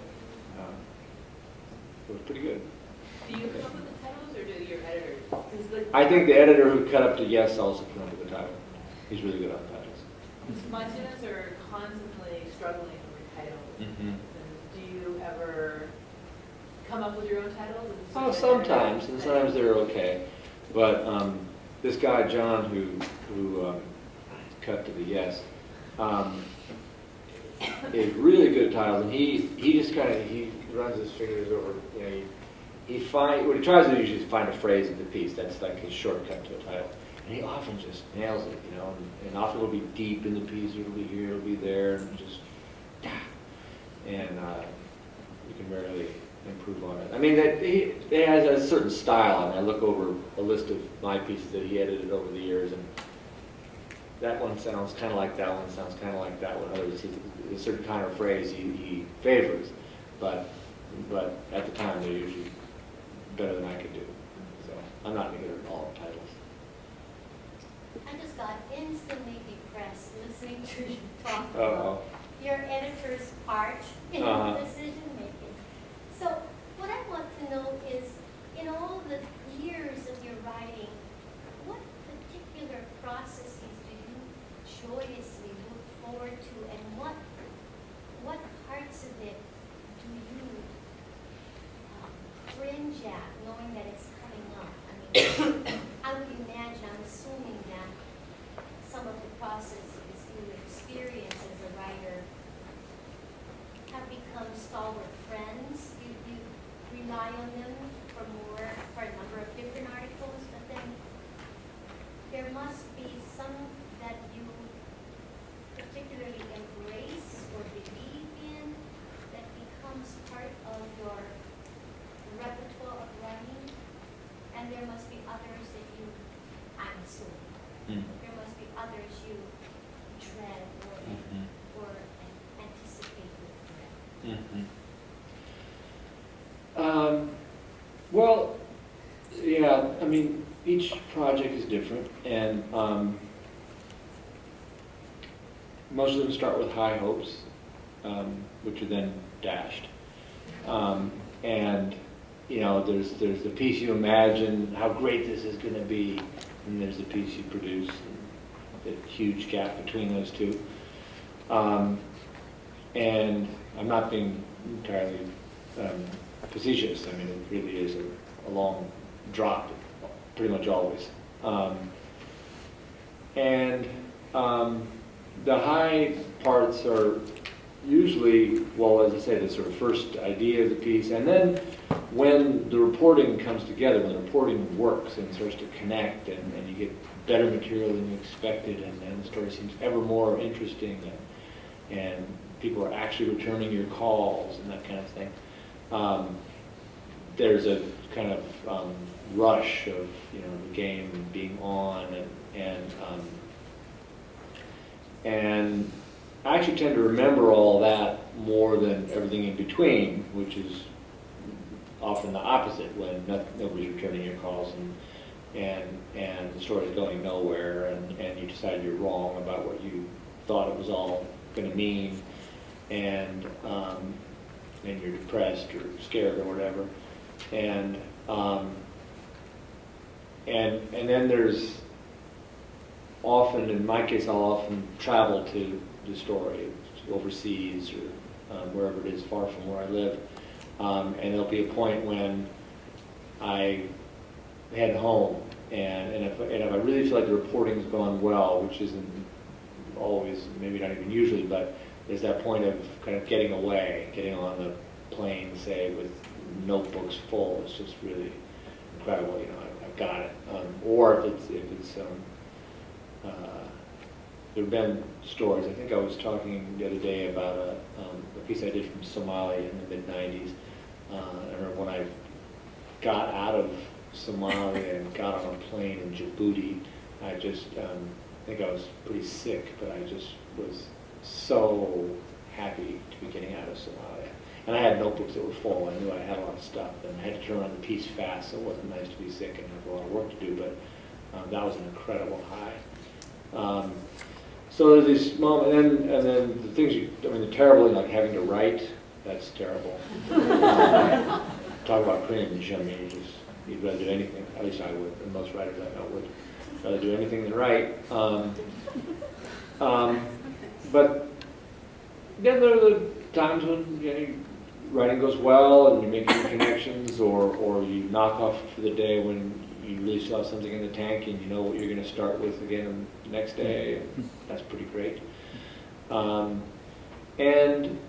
was pretty good. Do you come up with the titles, or do your editors? 'Cause the- I think the editor who cut up to Yes also came up with the title. He's really good on titles. My students are constantly struggling with titles. Mm-hmm. And do you ever come up with your own titles? Oh, sometimes, and sometimes they're okay. But this guy John, who cut to the Yes, is really good at titles, and he just kind of he runs his fingers over. You know, what he tries to do is just find a phrase in the piece. That's like his shortcut to a title, and he often just nails it. You know, and often it'll be deep in the piece, it'll be here, it'll be there, and just and you can rarely improve on it. I mean, he has a certain style. I mean, I look over a list of my pieces that he edited over the years, and that one sounds kind of like that one, sounds kind of like that one. Others, a certain kind of phrase he favors, but at the time they're usually better than I could do. So I'm not going to get all the titles. I just got instantly depressed listening to you talk Uh-oh. about your editor's part in decision making. So what I want to know is, in all the years of your writing, what particular processes do you joyously look forward to, and what parts of it do you cringe at, knowing that it's coming up? I mean, I would imagine, I'm assuming that some of the processes you experience as a writer have become stalwart friends. You rely on them for a number of different articles, but then there must be some that you particularly embrace or believe in that becomes part of your repertoire of writing, and there must be others that you, I'm assuming, there must be others you dread or anticipate with dread. Well, yeah, I mean, each project is different, and most of them start with high hopes, which are then dashed. And you know, there's the piece you imagine how great this is going to be, and there's the piece you produce, and the huge gap between those two. And I'm not being entirely facetious. I mean, it really is a long drop, pretty much always. The high parts are usually, well, as I say, the sort of first idea of the piece, and then when the reporting comes together, when the reporting works and starts to connect, and you get better material than you expected, and the story seems ever more interesting, and people are actually returning your calls and that kind of thing. There's a kind of rush of, you know, the game being on, and I actually tend to remember all that more than everything in between, which is often the opposite, when nobody's returning your calls and the story's going nowhere, and you decide you're wrong about what you thought it was all going to mean, and you're depressed or scared or whatever, and then there's often, in my case, I'll often travel to the story overseas or wherever it is, far from where I live, and there'll be a point when I head home and if I really feel like the reporting's gone well, which isn't always, maybe not even usually, but there's that point of kind of getting away, getting on the plane, say, with notebooks full. It's just really incredible. You know, I've got it. Or if it's there have been stories. I think I was talking the other day about a piece I did from Somalia in the mid-90s. I remember when I got out of Somalia and got on a plane in Djibouti, I just think I was pretty sick, but I just was so happy to be getting out of Somalia. And I had notebooks that were full. I knew I had a lot of stuff, and I had to turn around the piece fast, so it wasn't nice to be sick and have a lot of work to do, but that was an incredible high. So there's this moment, and then the things the terrible, like having to write, that's terrible. Talk about cringe, I mean, you'd rather do anything, at least I would, and most writers I know would rather do anything than write. But then there are the times when writing goes well and you're making connections, or you knock off for the day when you really still have something in the tank and you know what you're going to start with again the next day. That's pretty great. And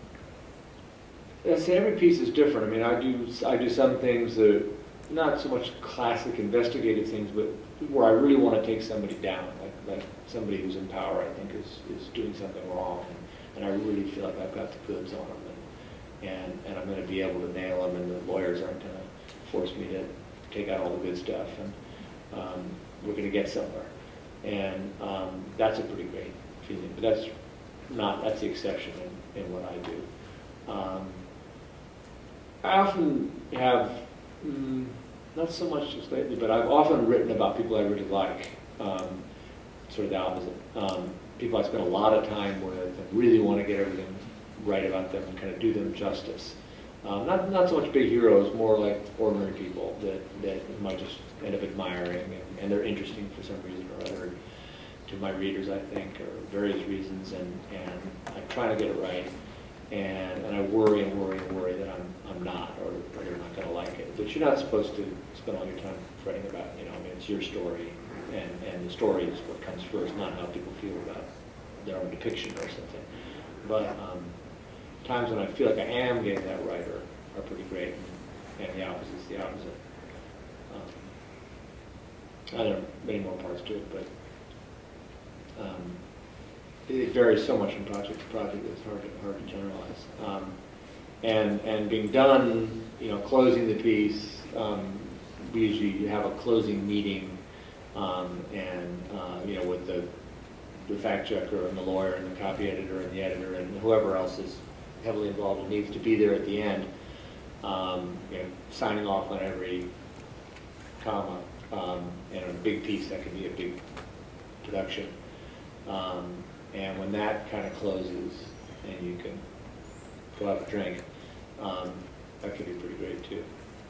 I say every piece is different. I mean, I do some things that not so much classic investigative things, but where I really want to take somebody down, like somebody who's in power, I think is doing something wrong, and I really feel like I've got the goods on them, and I'm going to be able to nail them, and the lawyers aren't going to force me to take out all the good stuff, and we're going to get somewhere, and that's a pretty great feeling. But that's the exception in what I do. I often have, not so much just lately, but I've often written about people I really like, sort of the opposite. People I spend a lot of time with and really want to get everything right about them and kind of do them justice. Not so much big heroes, more like ordinary people that you might just end up admiring, and they're interesting for some reason or other to my readers, I think, or various reasons, and I try to get it right. And I worry and worry and worry that I'm not, or they're not going to like it. But you're not supposed to spend all your time writing about, I mean, it's your story, and the story is what comes first, not how people feel about their own depiction or something. But times when I feel like I am getting that right are pretty great, and the opposite's the opposite. There are many more parts to it, but it varies so much from project to project that it's hard to generalize. And being done, closing the piece, we usually have a closing meeting, with the fact checker and the lawyer and the copy editor and the editor and whoever else is heavily involved and needs to be there at the end, signing off on every comma, and a big piece that can be a big production. And when that kind of closes and you can go have a drink, that could be pretty great too.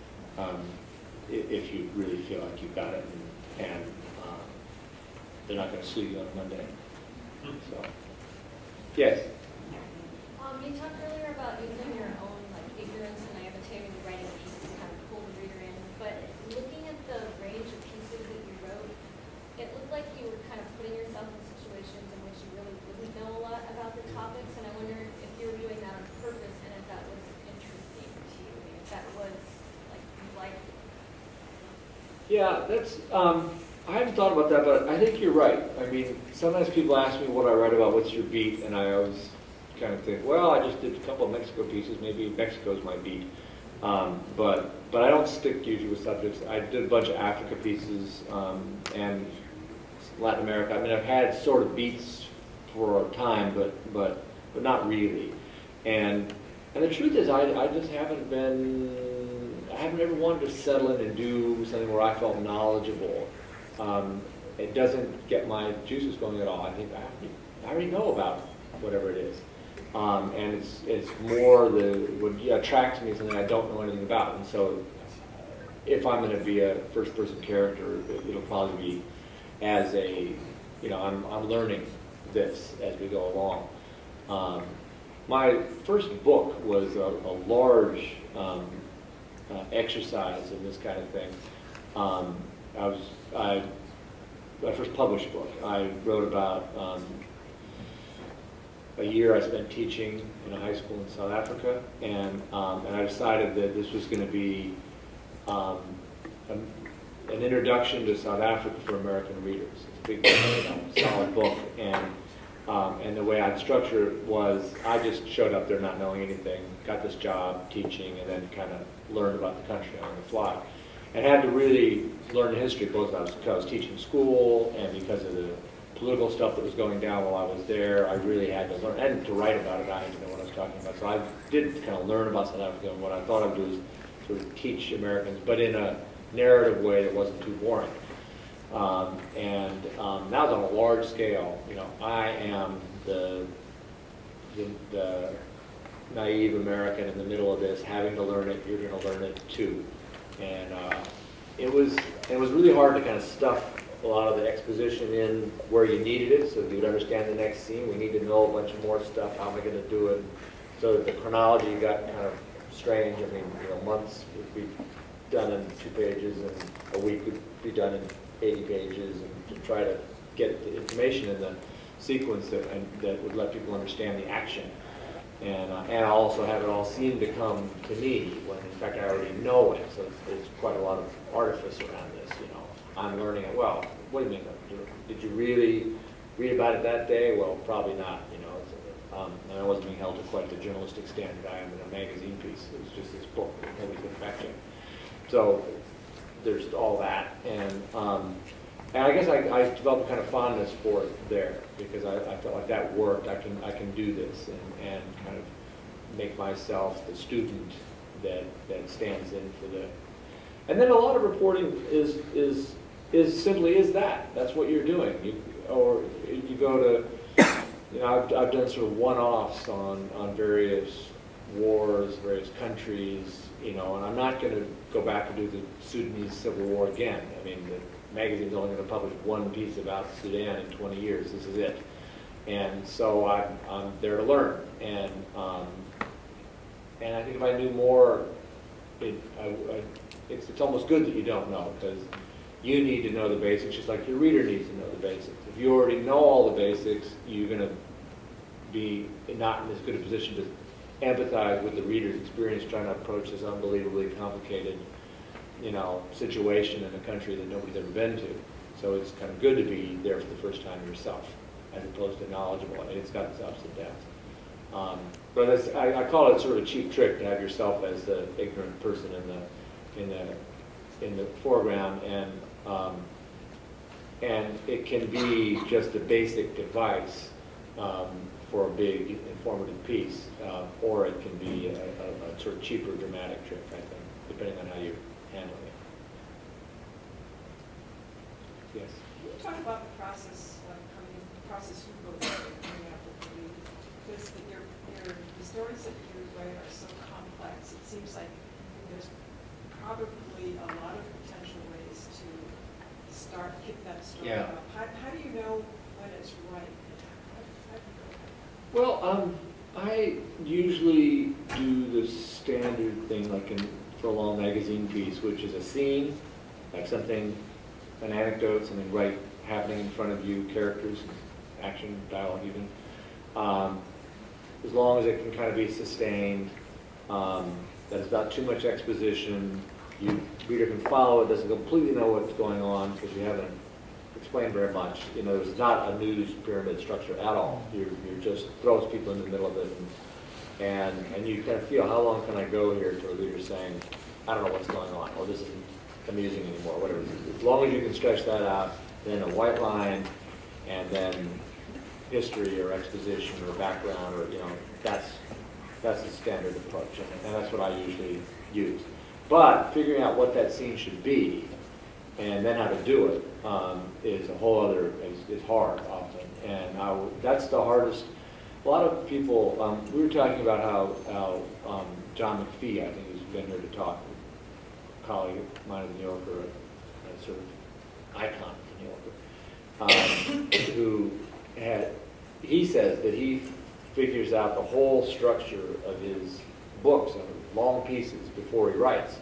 If you really feel like you've got it and they're not going to sue you on Monday. So, yes? You talked earlier about using your own ignorance and naivete when you're writing a piece to kind of pull the reader in, but looking at the range of pieces that you wrote, it looked like you were kind of putting yourself in situations in which you really wouldn't know a lot about the topics, and I wonder if you were doing that on purpose and if that was interesting to you, I mean, if that was you liked it. Yeah, that's, I hadn't thought about that, but I think you're right. I mean, sometimes people ask me what I write about, what's your beat, and I always kind of think, well, I just did a couple of Mexico pieces, maybe Mexico's my beat. But I don't stick usually with subjects. I did a bunch of Africa pieces and Latin America. I mean, I've had sort of beats for a time, but not really. And the truth is, I just haven't ever wanted to settle in and do something where I felt knowledgeable. It doesn't get my juices going at all. I think I already know about whatever it is. And it's more what attracts me is something I don't know anything about. And so if I'm going to be a first-person character, it'll probably be as I'm learning this as we go along. My first book was a large exercise in this kind of thing. my first published book, I wrote about a year I spent teaching in a high school in South Africa, and I decided that this was going to be an introduction to South Africa for American readers. It's a big, solid book, and the way I'd structure it was I just showed up there not knowing anything, got this job teaching, and then kind of learned about the country on the fly. And had to really learn the history, both because I was teaching school and because of the political stuff that was going down while I was there. I really had to learn, and to write about it, I had to know what I was talking about. So I did kind of learn about South Africa, and what I thought I would do is sort of teach Americans, but in a narrative way that wasn't too boring. That was on a large scale. You know, I am the naive American in the middle of this, having to learn it. You're going to learn it too. And it was really hard to kind of stuff a lot of the exposition in where you needed it, so you would understand the next scene. We need to know a bunch of more stuff. How am I going to do it? So that the chronology got kind of strange. I mean, you know, months would be done in 2 pages, and a week would be done in 80 pages, and to try to get the information in the sequence that would let people understand the action. And also have it all seem to come to me when in fact I already know it. So there's quite a lot of artifice around this. You know, I'm learning it. Well, what do you mean? Did you really read about it that day? Well, probably not. You know, and I wasn't being held to quite the journalistic standard I am in a magazine piece. It was just this book that nobody could fact check. So there's all that, and I guess I developed a kind of fondness for it there, because I felt like that worked. I can do this and kind of make myself the student that stands in for the. And then a lot of reporting is simply that. That's what you're doing. You go to, you know, I've done sort of one-offs on various wars, various countries, you know, and I'm not going to go back and do the Sudanese Civil War again. I mean, the magazine's only going to publish one piece about Sudan in 20 years. This is it. And so I'm there to learn. And I think if I knew more, it's almost good that you don't know, because you need to know the basics just like your reader needs to know the basics. If you already know all the basics, you're going to be not in as good a position to empathize with the reader's experience trying to approach this unbelievably complicated, you know, situation in a country that nobody's ever been to. So it's kind of good to be there for the first time yourself, as opposed to knowledgeable. I mean, it's got its ups and downs. But I call it sort of a cheap trick to have yourself as the ignorant person in the foreground, and it can be just a basic device for a big informative piece, or it can be a sort of cheaper dramatic trick, I think, depending on how you handle it. Yes? Can you talk about the process you go through coming up with the read? Because the stories that you write are so complex. It seems like there's probably a lot of potential ways to kick that story up. How do you know when it's right? Well, I usually do the standard thing, like for a long magazine piece, which is a scene, like something, an anecdote, something right happening in front of you, characters, action, dialogue even. As long as it can kind of be sustained, that it's not too much exposition, reader can follow it, doesn't completely know what's going on because you haven't explained very much. You know, there's not a news pyramid structure at all. You're just throws people in the middle of it, and you kind of feel, how long can I go here to a reader saying, I don't know what's going on, or this isn't amusing anymore, whatever. As long as you can stretch that out, then a white line, and then history or exposition or background, or, you know, that's the standard approach, and that's what I usually use. But figuring out what that scene should be, and then how to do it, is a whole other, is hard often. And that's the hardest. A lot of people, we were talking about how John McPhee, I think, who's been here to talk, a colleague of mine in New Yorker, a sort of icon in New Yorker, who he says that he figures out the whole structure of his books, of long pieces, before he writes.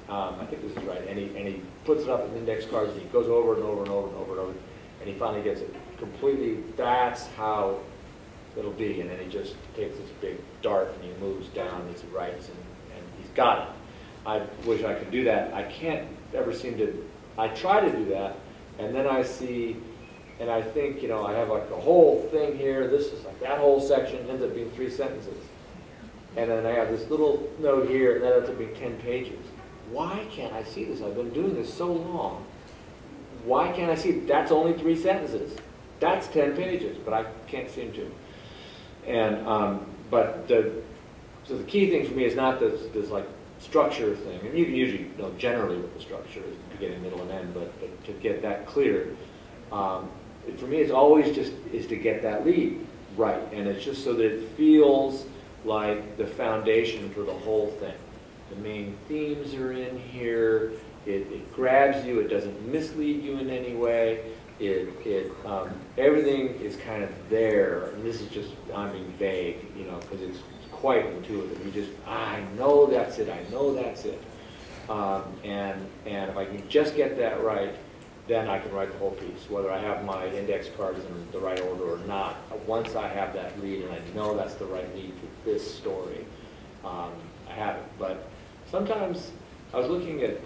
I think this is right, and he puts it up in index cards, and he goes over and over and over and over and over, and he finally gets it completely. That's how it'll be, and then he just takes this big dart and he moves down as he writes, and he's got it. I wish I could do that. I can't ever seem to. I try to do that, and then I see, and I think, you know, I have like a whole thing here. This is like that whole section ends up being 3 sentences, and then I have this little note here, and that ends up being 10 pages. Why can't I see this? I've been doing this so long. Why can't I see that's only 3 sentences? That's 10 pages, but I can't seem to. And so the key thing for me is not this like structure thing, and you can usually know generally what the structure is, beginning, middle, and end, but to get that clear, for me it's always just is to get that lead right, and it's just so that it feels like the foundation for the whole thing. The main themes are in here. It grabs you. It doesn't mislead you in any way. Everything is kind of there. And this is just, I'm being vague, you know, because it's quite intuitive. You just, I know that's it. I know that's it. And if I can just get that right, then I can write the whole piece, whether I have my index cards in the right order or not. Once I have that lead and I know that's the right lead for this story, I have it. But sometimes I was looking at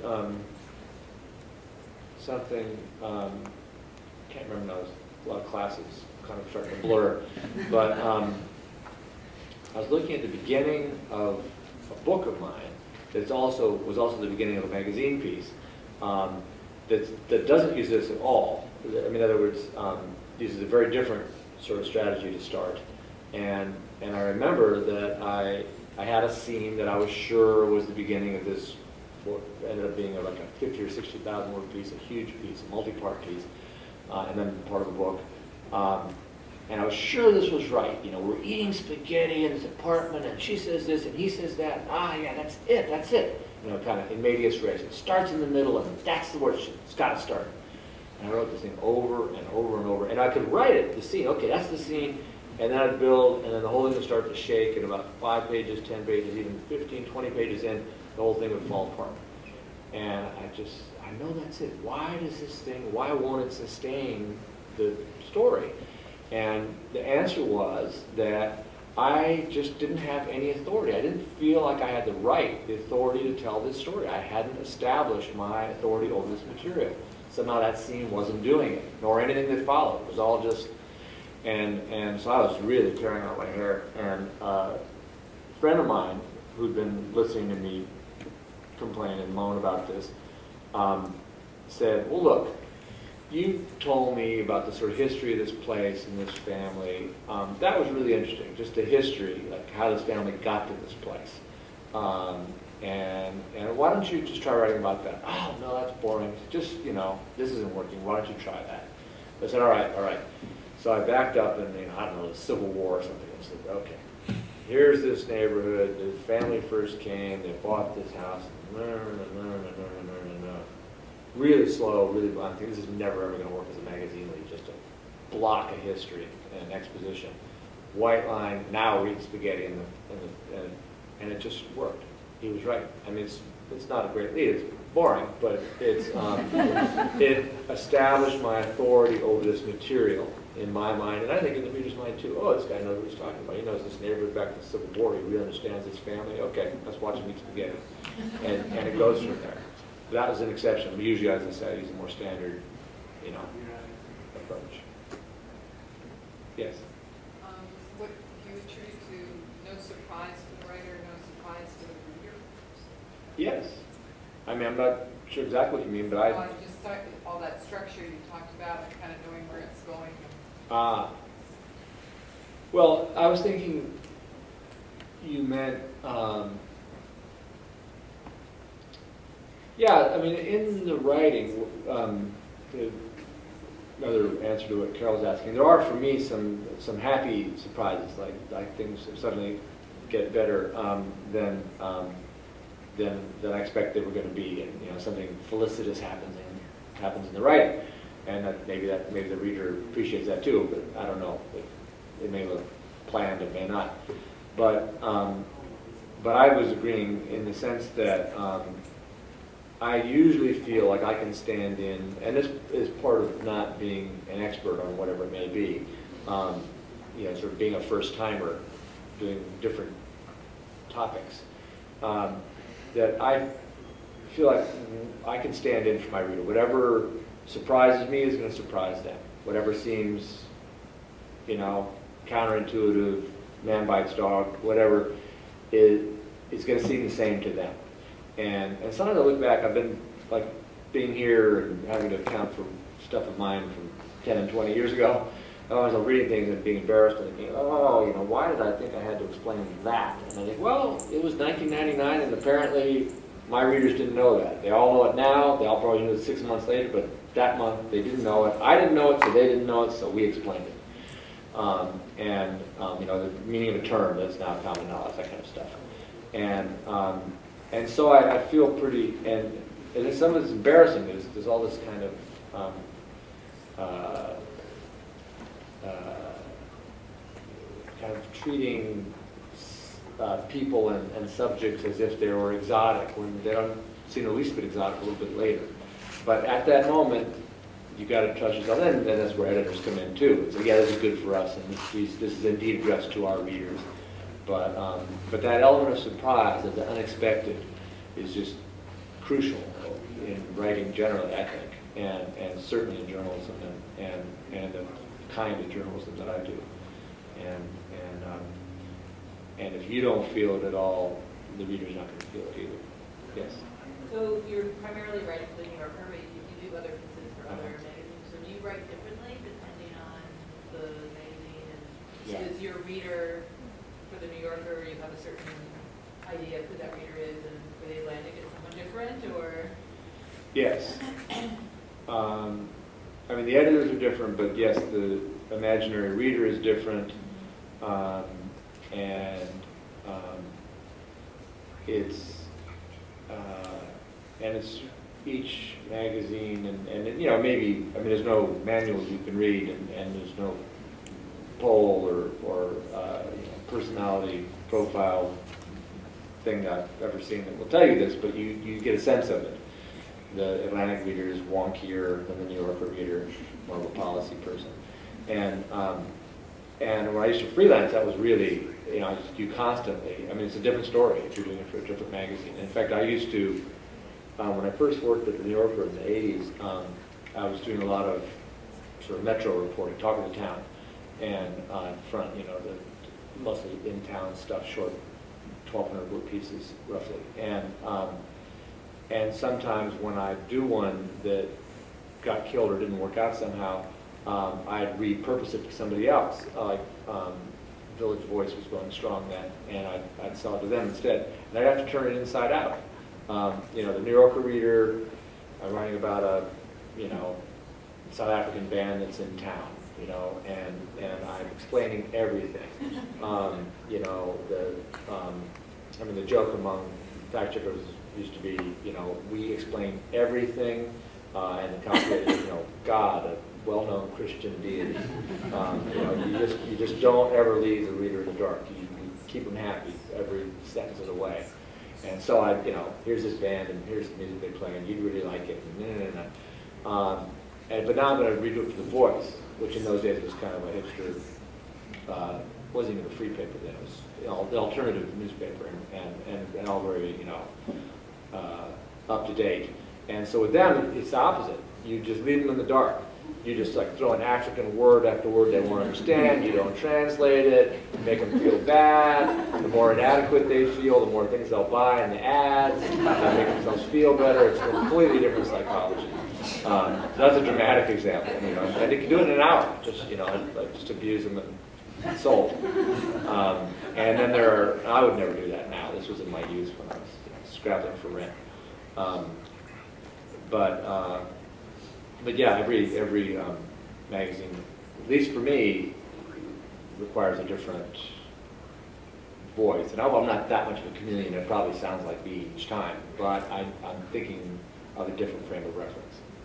something, can't remember now, a lot of classes kind of starting to blur, but I was looking at the beginning of a book of mine that was also the beginning of a magazine piece that doesn't use this at all. I mean, in other words, uses a very different sort of strategy to start. And I remember that I had a scene that I was sure was the beginning of this, what ended up being like a 50 or 60,000 word piece, a huge piece, a multi-part piece, and then part of the book. And I was sure this was right. You know, we're eating spaghetti in his apartment, and she says this, and he says that. Ah, yeah, that's it. You know, kind of in medias res. It starts in the middle, and that's the word it's got to start. And I wrote this thing over and over and over. And I could write it, the scene. Okay, that's the scene. And then I'd build, and then the whole thing would start to shake, and about 5 pages, 10 pages, even 15, 20 pages in, the whole thing would fall apart. And I know that's it. Why won't it sustain the story? And the answer was that I just didn't have any authority. I didn't feel like I had the authority to tell this story. I hadn't established my authority over this material. Somehow that scene wasn't doing it, nor anything that followed. It was all just, and so I was really tearing out my hair. And a friend of mine who'd been listening to me complain and moan about this said, well, look, you told me about the sort of history of this place and this family. That was really interesting, just the history, like how this family got to this place. And why don't you just try writing about that? Oh, no, that's boring. Just, you know, this isn't working. Why don't you try that? I said, all right. So I backed up and, you know, I don't know, the Civil War or something. I said, okay, here's this neighborhood. The family first came. They bought this house. Really slow, really blunt. I think this is never ever going to work as a magazine lead, just a block of history and exposition. White line, now read spaghetti, and it just worked. He was right. I mean, it's not a great lead. It's boring, but it established my authority over this material in my mind, and I think in the reader's mind too. Oh, this guy knows what he's talking about. He knows this neighborhood back to the Civil War. He really understands his family. Okay, let's watch him eat spaghetti, and it goes from there. That was an exception. But usually, as I said, I use a more standard, you know, approach. Yes? What do you attribute to no surprise to the writer, no surprise to the reader? Yes. I mean, I'm not sure exactly what you mean, but Well, I just thought all that structure you talked about and kind of knowing where it's going. Well, I was thinking you meant, yeah, I mean, in the writing, another answer to what Carol was asking, there are for me some happy surprises, like things suddenly get better than I expect they were going to be, and you know, something felicitous happens in the writing, and maybe the reader appreciates that too, but I don't know. It may look planned, it may not, but I was agreeing in the sense that I usually feel like I can stand in, and this is part of not being an expert on whatever it may be, you know, sort of being a first-timer, doing different topics, that I feel like I can stand in for my reader. Whatever surprises me is going to surprise them. Whatever seems, you know, counterintuitive, man bites dog, whatever, it's going to seem the same to them. And sometimes I look back, I've been, like, being here and having to account for stuff of mine from 10 and 20 years ago. I was reading things and being embarrassed and thinking, oh, you know, why did I think I had to explain that? And I think, well, it was 1999 and apparently my readers didn't know that. They all know it now. They all probably knew it 6 months later, but that month they didn't know it. I didn't know it, so they didn't know it, so we explained it. You know, the meaning of a term that's now common knowledge, that kind of stuff. And so I feel pretty, and some of it's embarrassing. There's all this kind of treating people and subjects as if they were exotic when they don't seem the least bit exotic a little bit later. But at that moment, you got to trust yourself, and that's where editors come in too. So yeah, this is good for us, and this is indeed addressed to our readers. But that element of surprise, of the unexpected, is just crucial in writing generally, I think, and certainly in journalism and the kind of journalism that I do. And if you don't feel it at all, the reader's not going to feel it either. Yes. So you're primarily writing for the New Yorker, but you do other pieces for other magazines. So do you write differently depending on the magazine? And does your reader for the New Yorker, you have a certain idea of who that reader is, and for the Atlantic, it's someone different, or? Yes. I mean, the editors are different, but yes, the imaginary reader is different, it's each magazine, and you know, maybe, I mean, there's no manuals you can read, and there's no poll or you know, personality profile thing that I've ever seen that will tell you this, but you get a sense of it. The Atlantic reader is wonkier than the New Yorker reader, more of a policy person. And when I used to freelance, that was really, you know, you constantly, I mean, it's a different story if you're doing it for a different magazine. In fact, I used to, when I first worked at the New Yorker in the 80s, I was doing a lot of sort of metro reporting, talking to town, and front, you know, the mostly in-town stuff, short 1,200 word pieces, roughly. And sometimes when I do one that got killed or didn't work out somehow, I'd repurpose it for somebody else. Like Village Voice was going strong then, and I'd sell it to them instead. And I'd have to turn it inside out. You know, the New Yorker reader, I'm writing about a, you know, South African band that's in town, you know, and I'm explaining everything. You know, I mean, the joke among fact checkers used to be, you know, we explain everything, and the calculator, you know, God, a well-known Christian deity. You know, you just don't ever leave the reader in the dark. You keep them happy every sentence of the way. And so you know, here's this band, and here's the music they play, and you'd really like it. But now I'm going to redo it for The Voice, which in those days was kind of a hipster. Wasn't even a free paper then. It was, you know, the alternative newspaper, and all very, you know, up to date. And so with them, it's the opposite. You just leave them in the dark. You just like throw an African word after word they won't understand. You don't translate it. Make them feel bad. The more inadequate they feel, the more things they'll buy in the ads. They make themselves feel better. It's a completely different psychology. So that's a dramatic example. You know, and you can do it in an hour. Just, you know, like just abuse them and sold. And then I would never do that now. This was in my youth when I was, you know, scrabbling for rent. But yeah, every magazine, at least for me, requires a different voice. And I'm not that much of a chameleon. It probably sounds like me each time, but I'm thinking of a different frame of reference.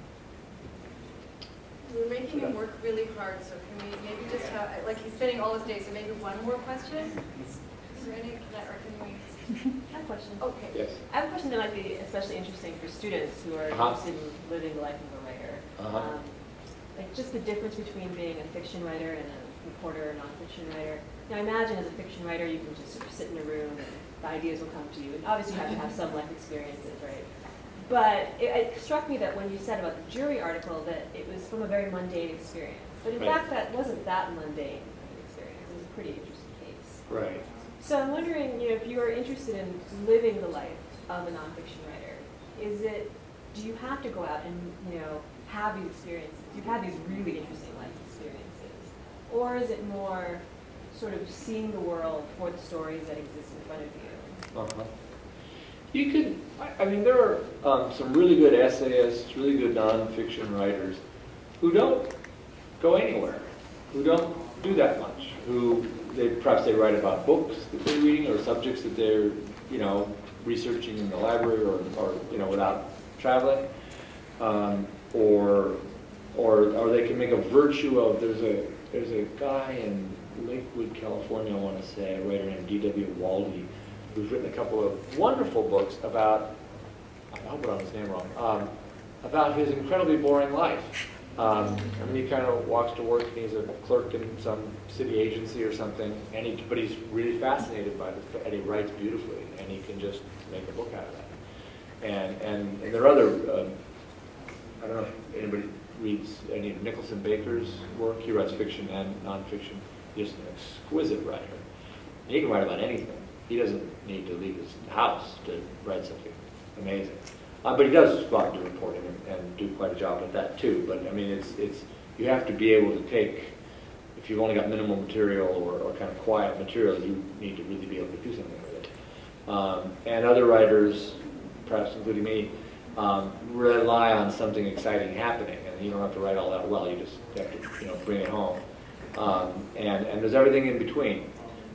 We're making him work really hard, so can we maybe just have, like he's spending all his day, so maybe one more question? minute, can I recommend? I have a question. Okay. Yes. I have a question that might be especially interesting for students who are interested in living the life of a writer. Like just the difference between being a fiction writer and a reporter or nonfiction writer. Now, I imagine as a fiction writer, you can just sort of sit in a room and the ideas will come to you. And obviously, you have to have some life experiences, right? But it struck me that when you said about the jury article that it was from a very mundane experience. But in fact, that wasn't that mundane of an experience. It was a pretty interesting case. Right. So I'm wondering, if you are interested in living the life of a nonfiction writer, do you have to go out and, have these experiences? Do you have these really interesting life experiences? Or is it more sort of seeing the world for the stories that exist in front of you? You could, I mean, there are some really good essayists, really good nonfiction writers who don't go anywhere, who don't do that much, who perhaps they write about books that they're reading or subjects that they're, researching in the library or without traveling, or they can make a virtue of. There's a guy in Lakewood, California, I want to say, a writer named D.W. Waldy, who's written a couple of wonderful books about, I hope I don't have his name wrong, about his incredibly boring life. He kind of walks to work and he's a clerk in some city agency or something, but he's really fascinated by this, and he writes beautifully, and he can just make a book out of that. And there are other, I don't know if anybody reads any of Nicholson Baker's work. He writes fiction and nonfiction. He's an exquisite writer. He can write about anything. He doesn't need to leave his house to write something amazing. But he does go out and do reporting and do quite a job at that too. But I mean, you have to be able to take, if you've only got minimal material or kind of quiet material, you need to really be able to do something with it. And other writers, perhaps including me, rely on something exciting happening, and you don't have to write all that well. You just have to, bring it home. And there's everything in between.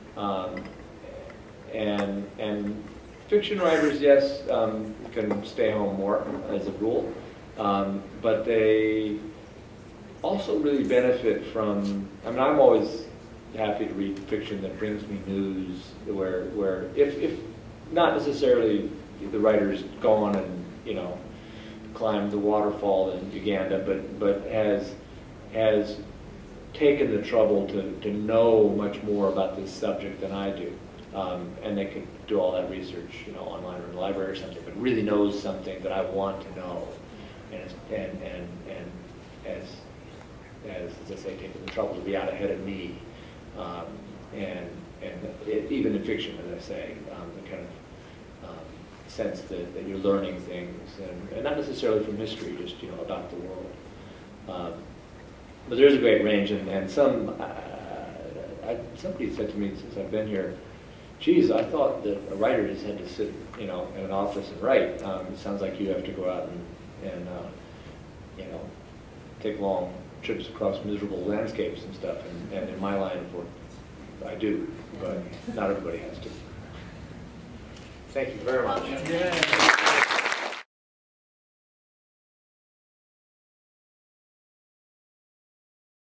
And fiction writers, yes, can stay home more as a rule, but they also really benefit from. I mean, I'm always happy to read fiction that brings me news, where if not necessarily the writer's gone and climbed the waterfall in Uganda, but has taken the trouble to know much more about this subject than I do. And they could do all that research, online or in the library or something, but really knows something that I want to know, and as I say, taking the trouble to be out ahead of me, even in fiction, as I say, the kind of sense that you're learning things, and not necessarily from history, just about the world. But there's a great range, and some. Somebody said to me since I've been here, geez, I thought that a writer just had to sit, in an office and write. It sounds like you have to go out and take long trips across miserable landscapes and stuff. And in my line of work, I do, but not everybody has to. Thank you very much. Yeah.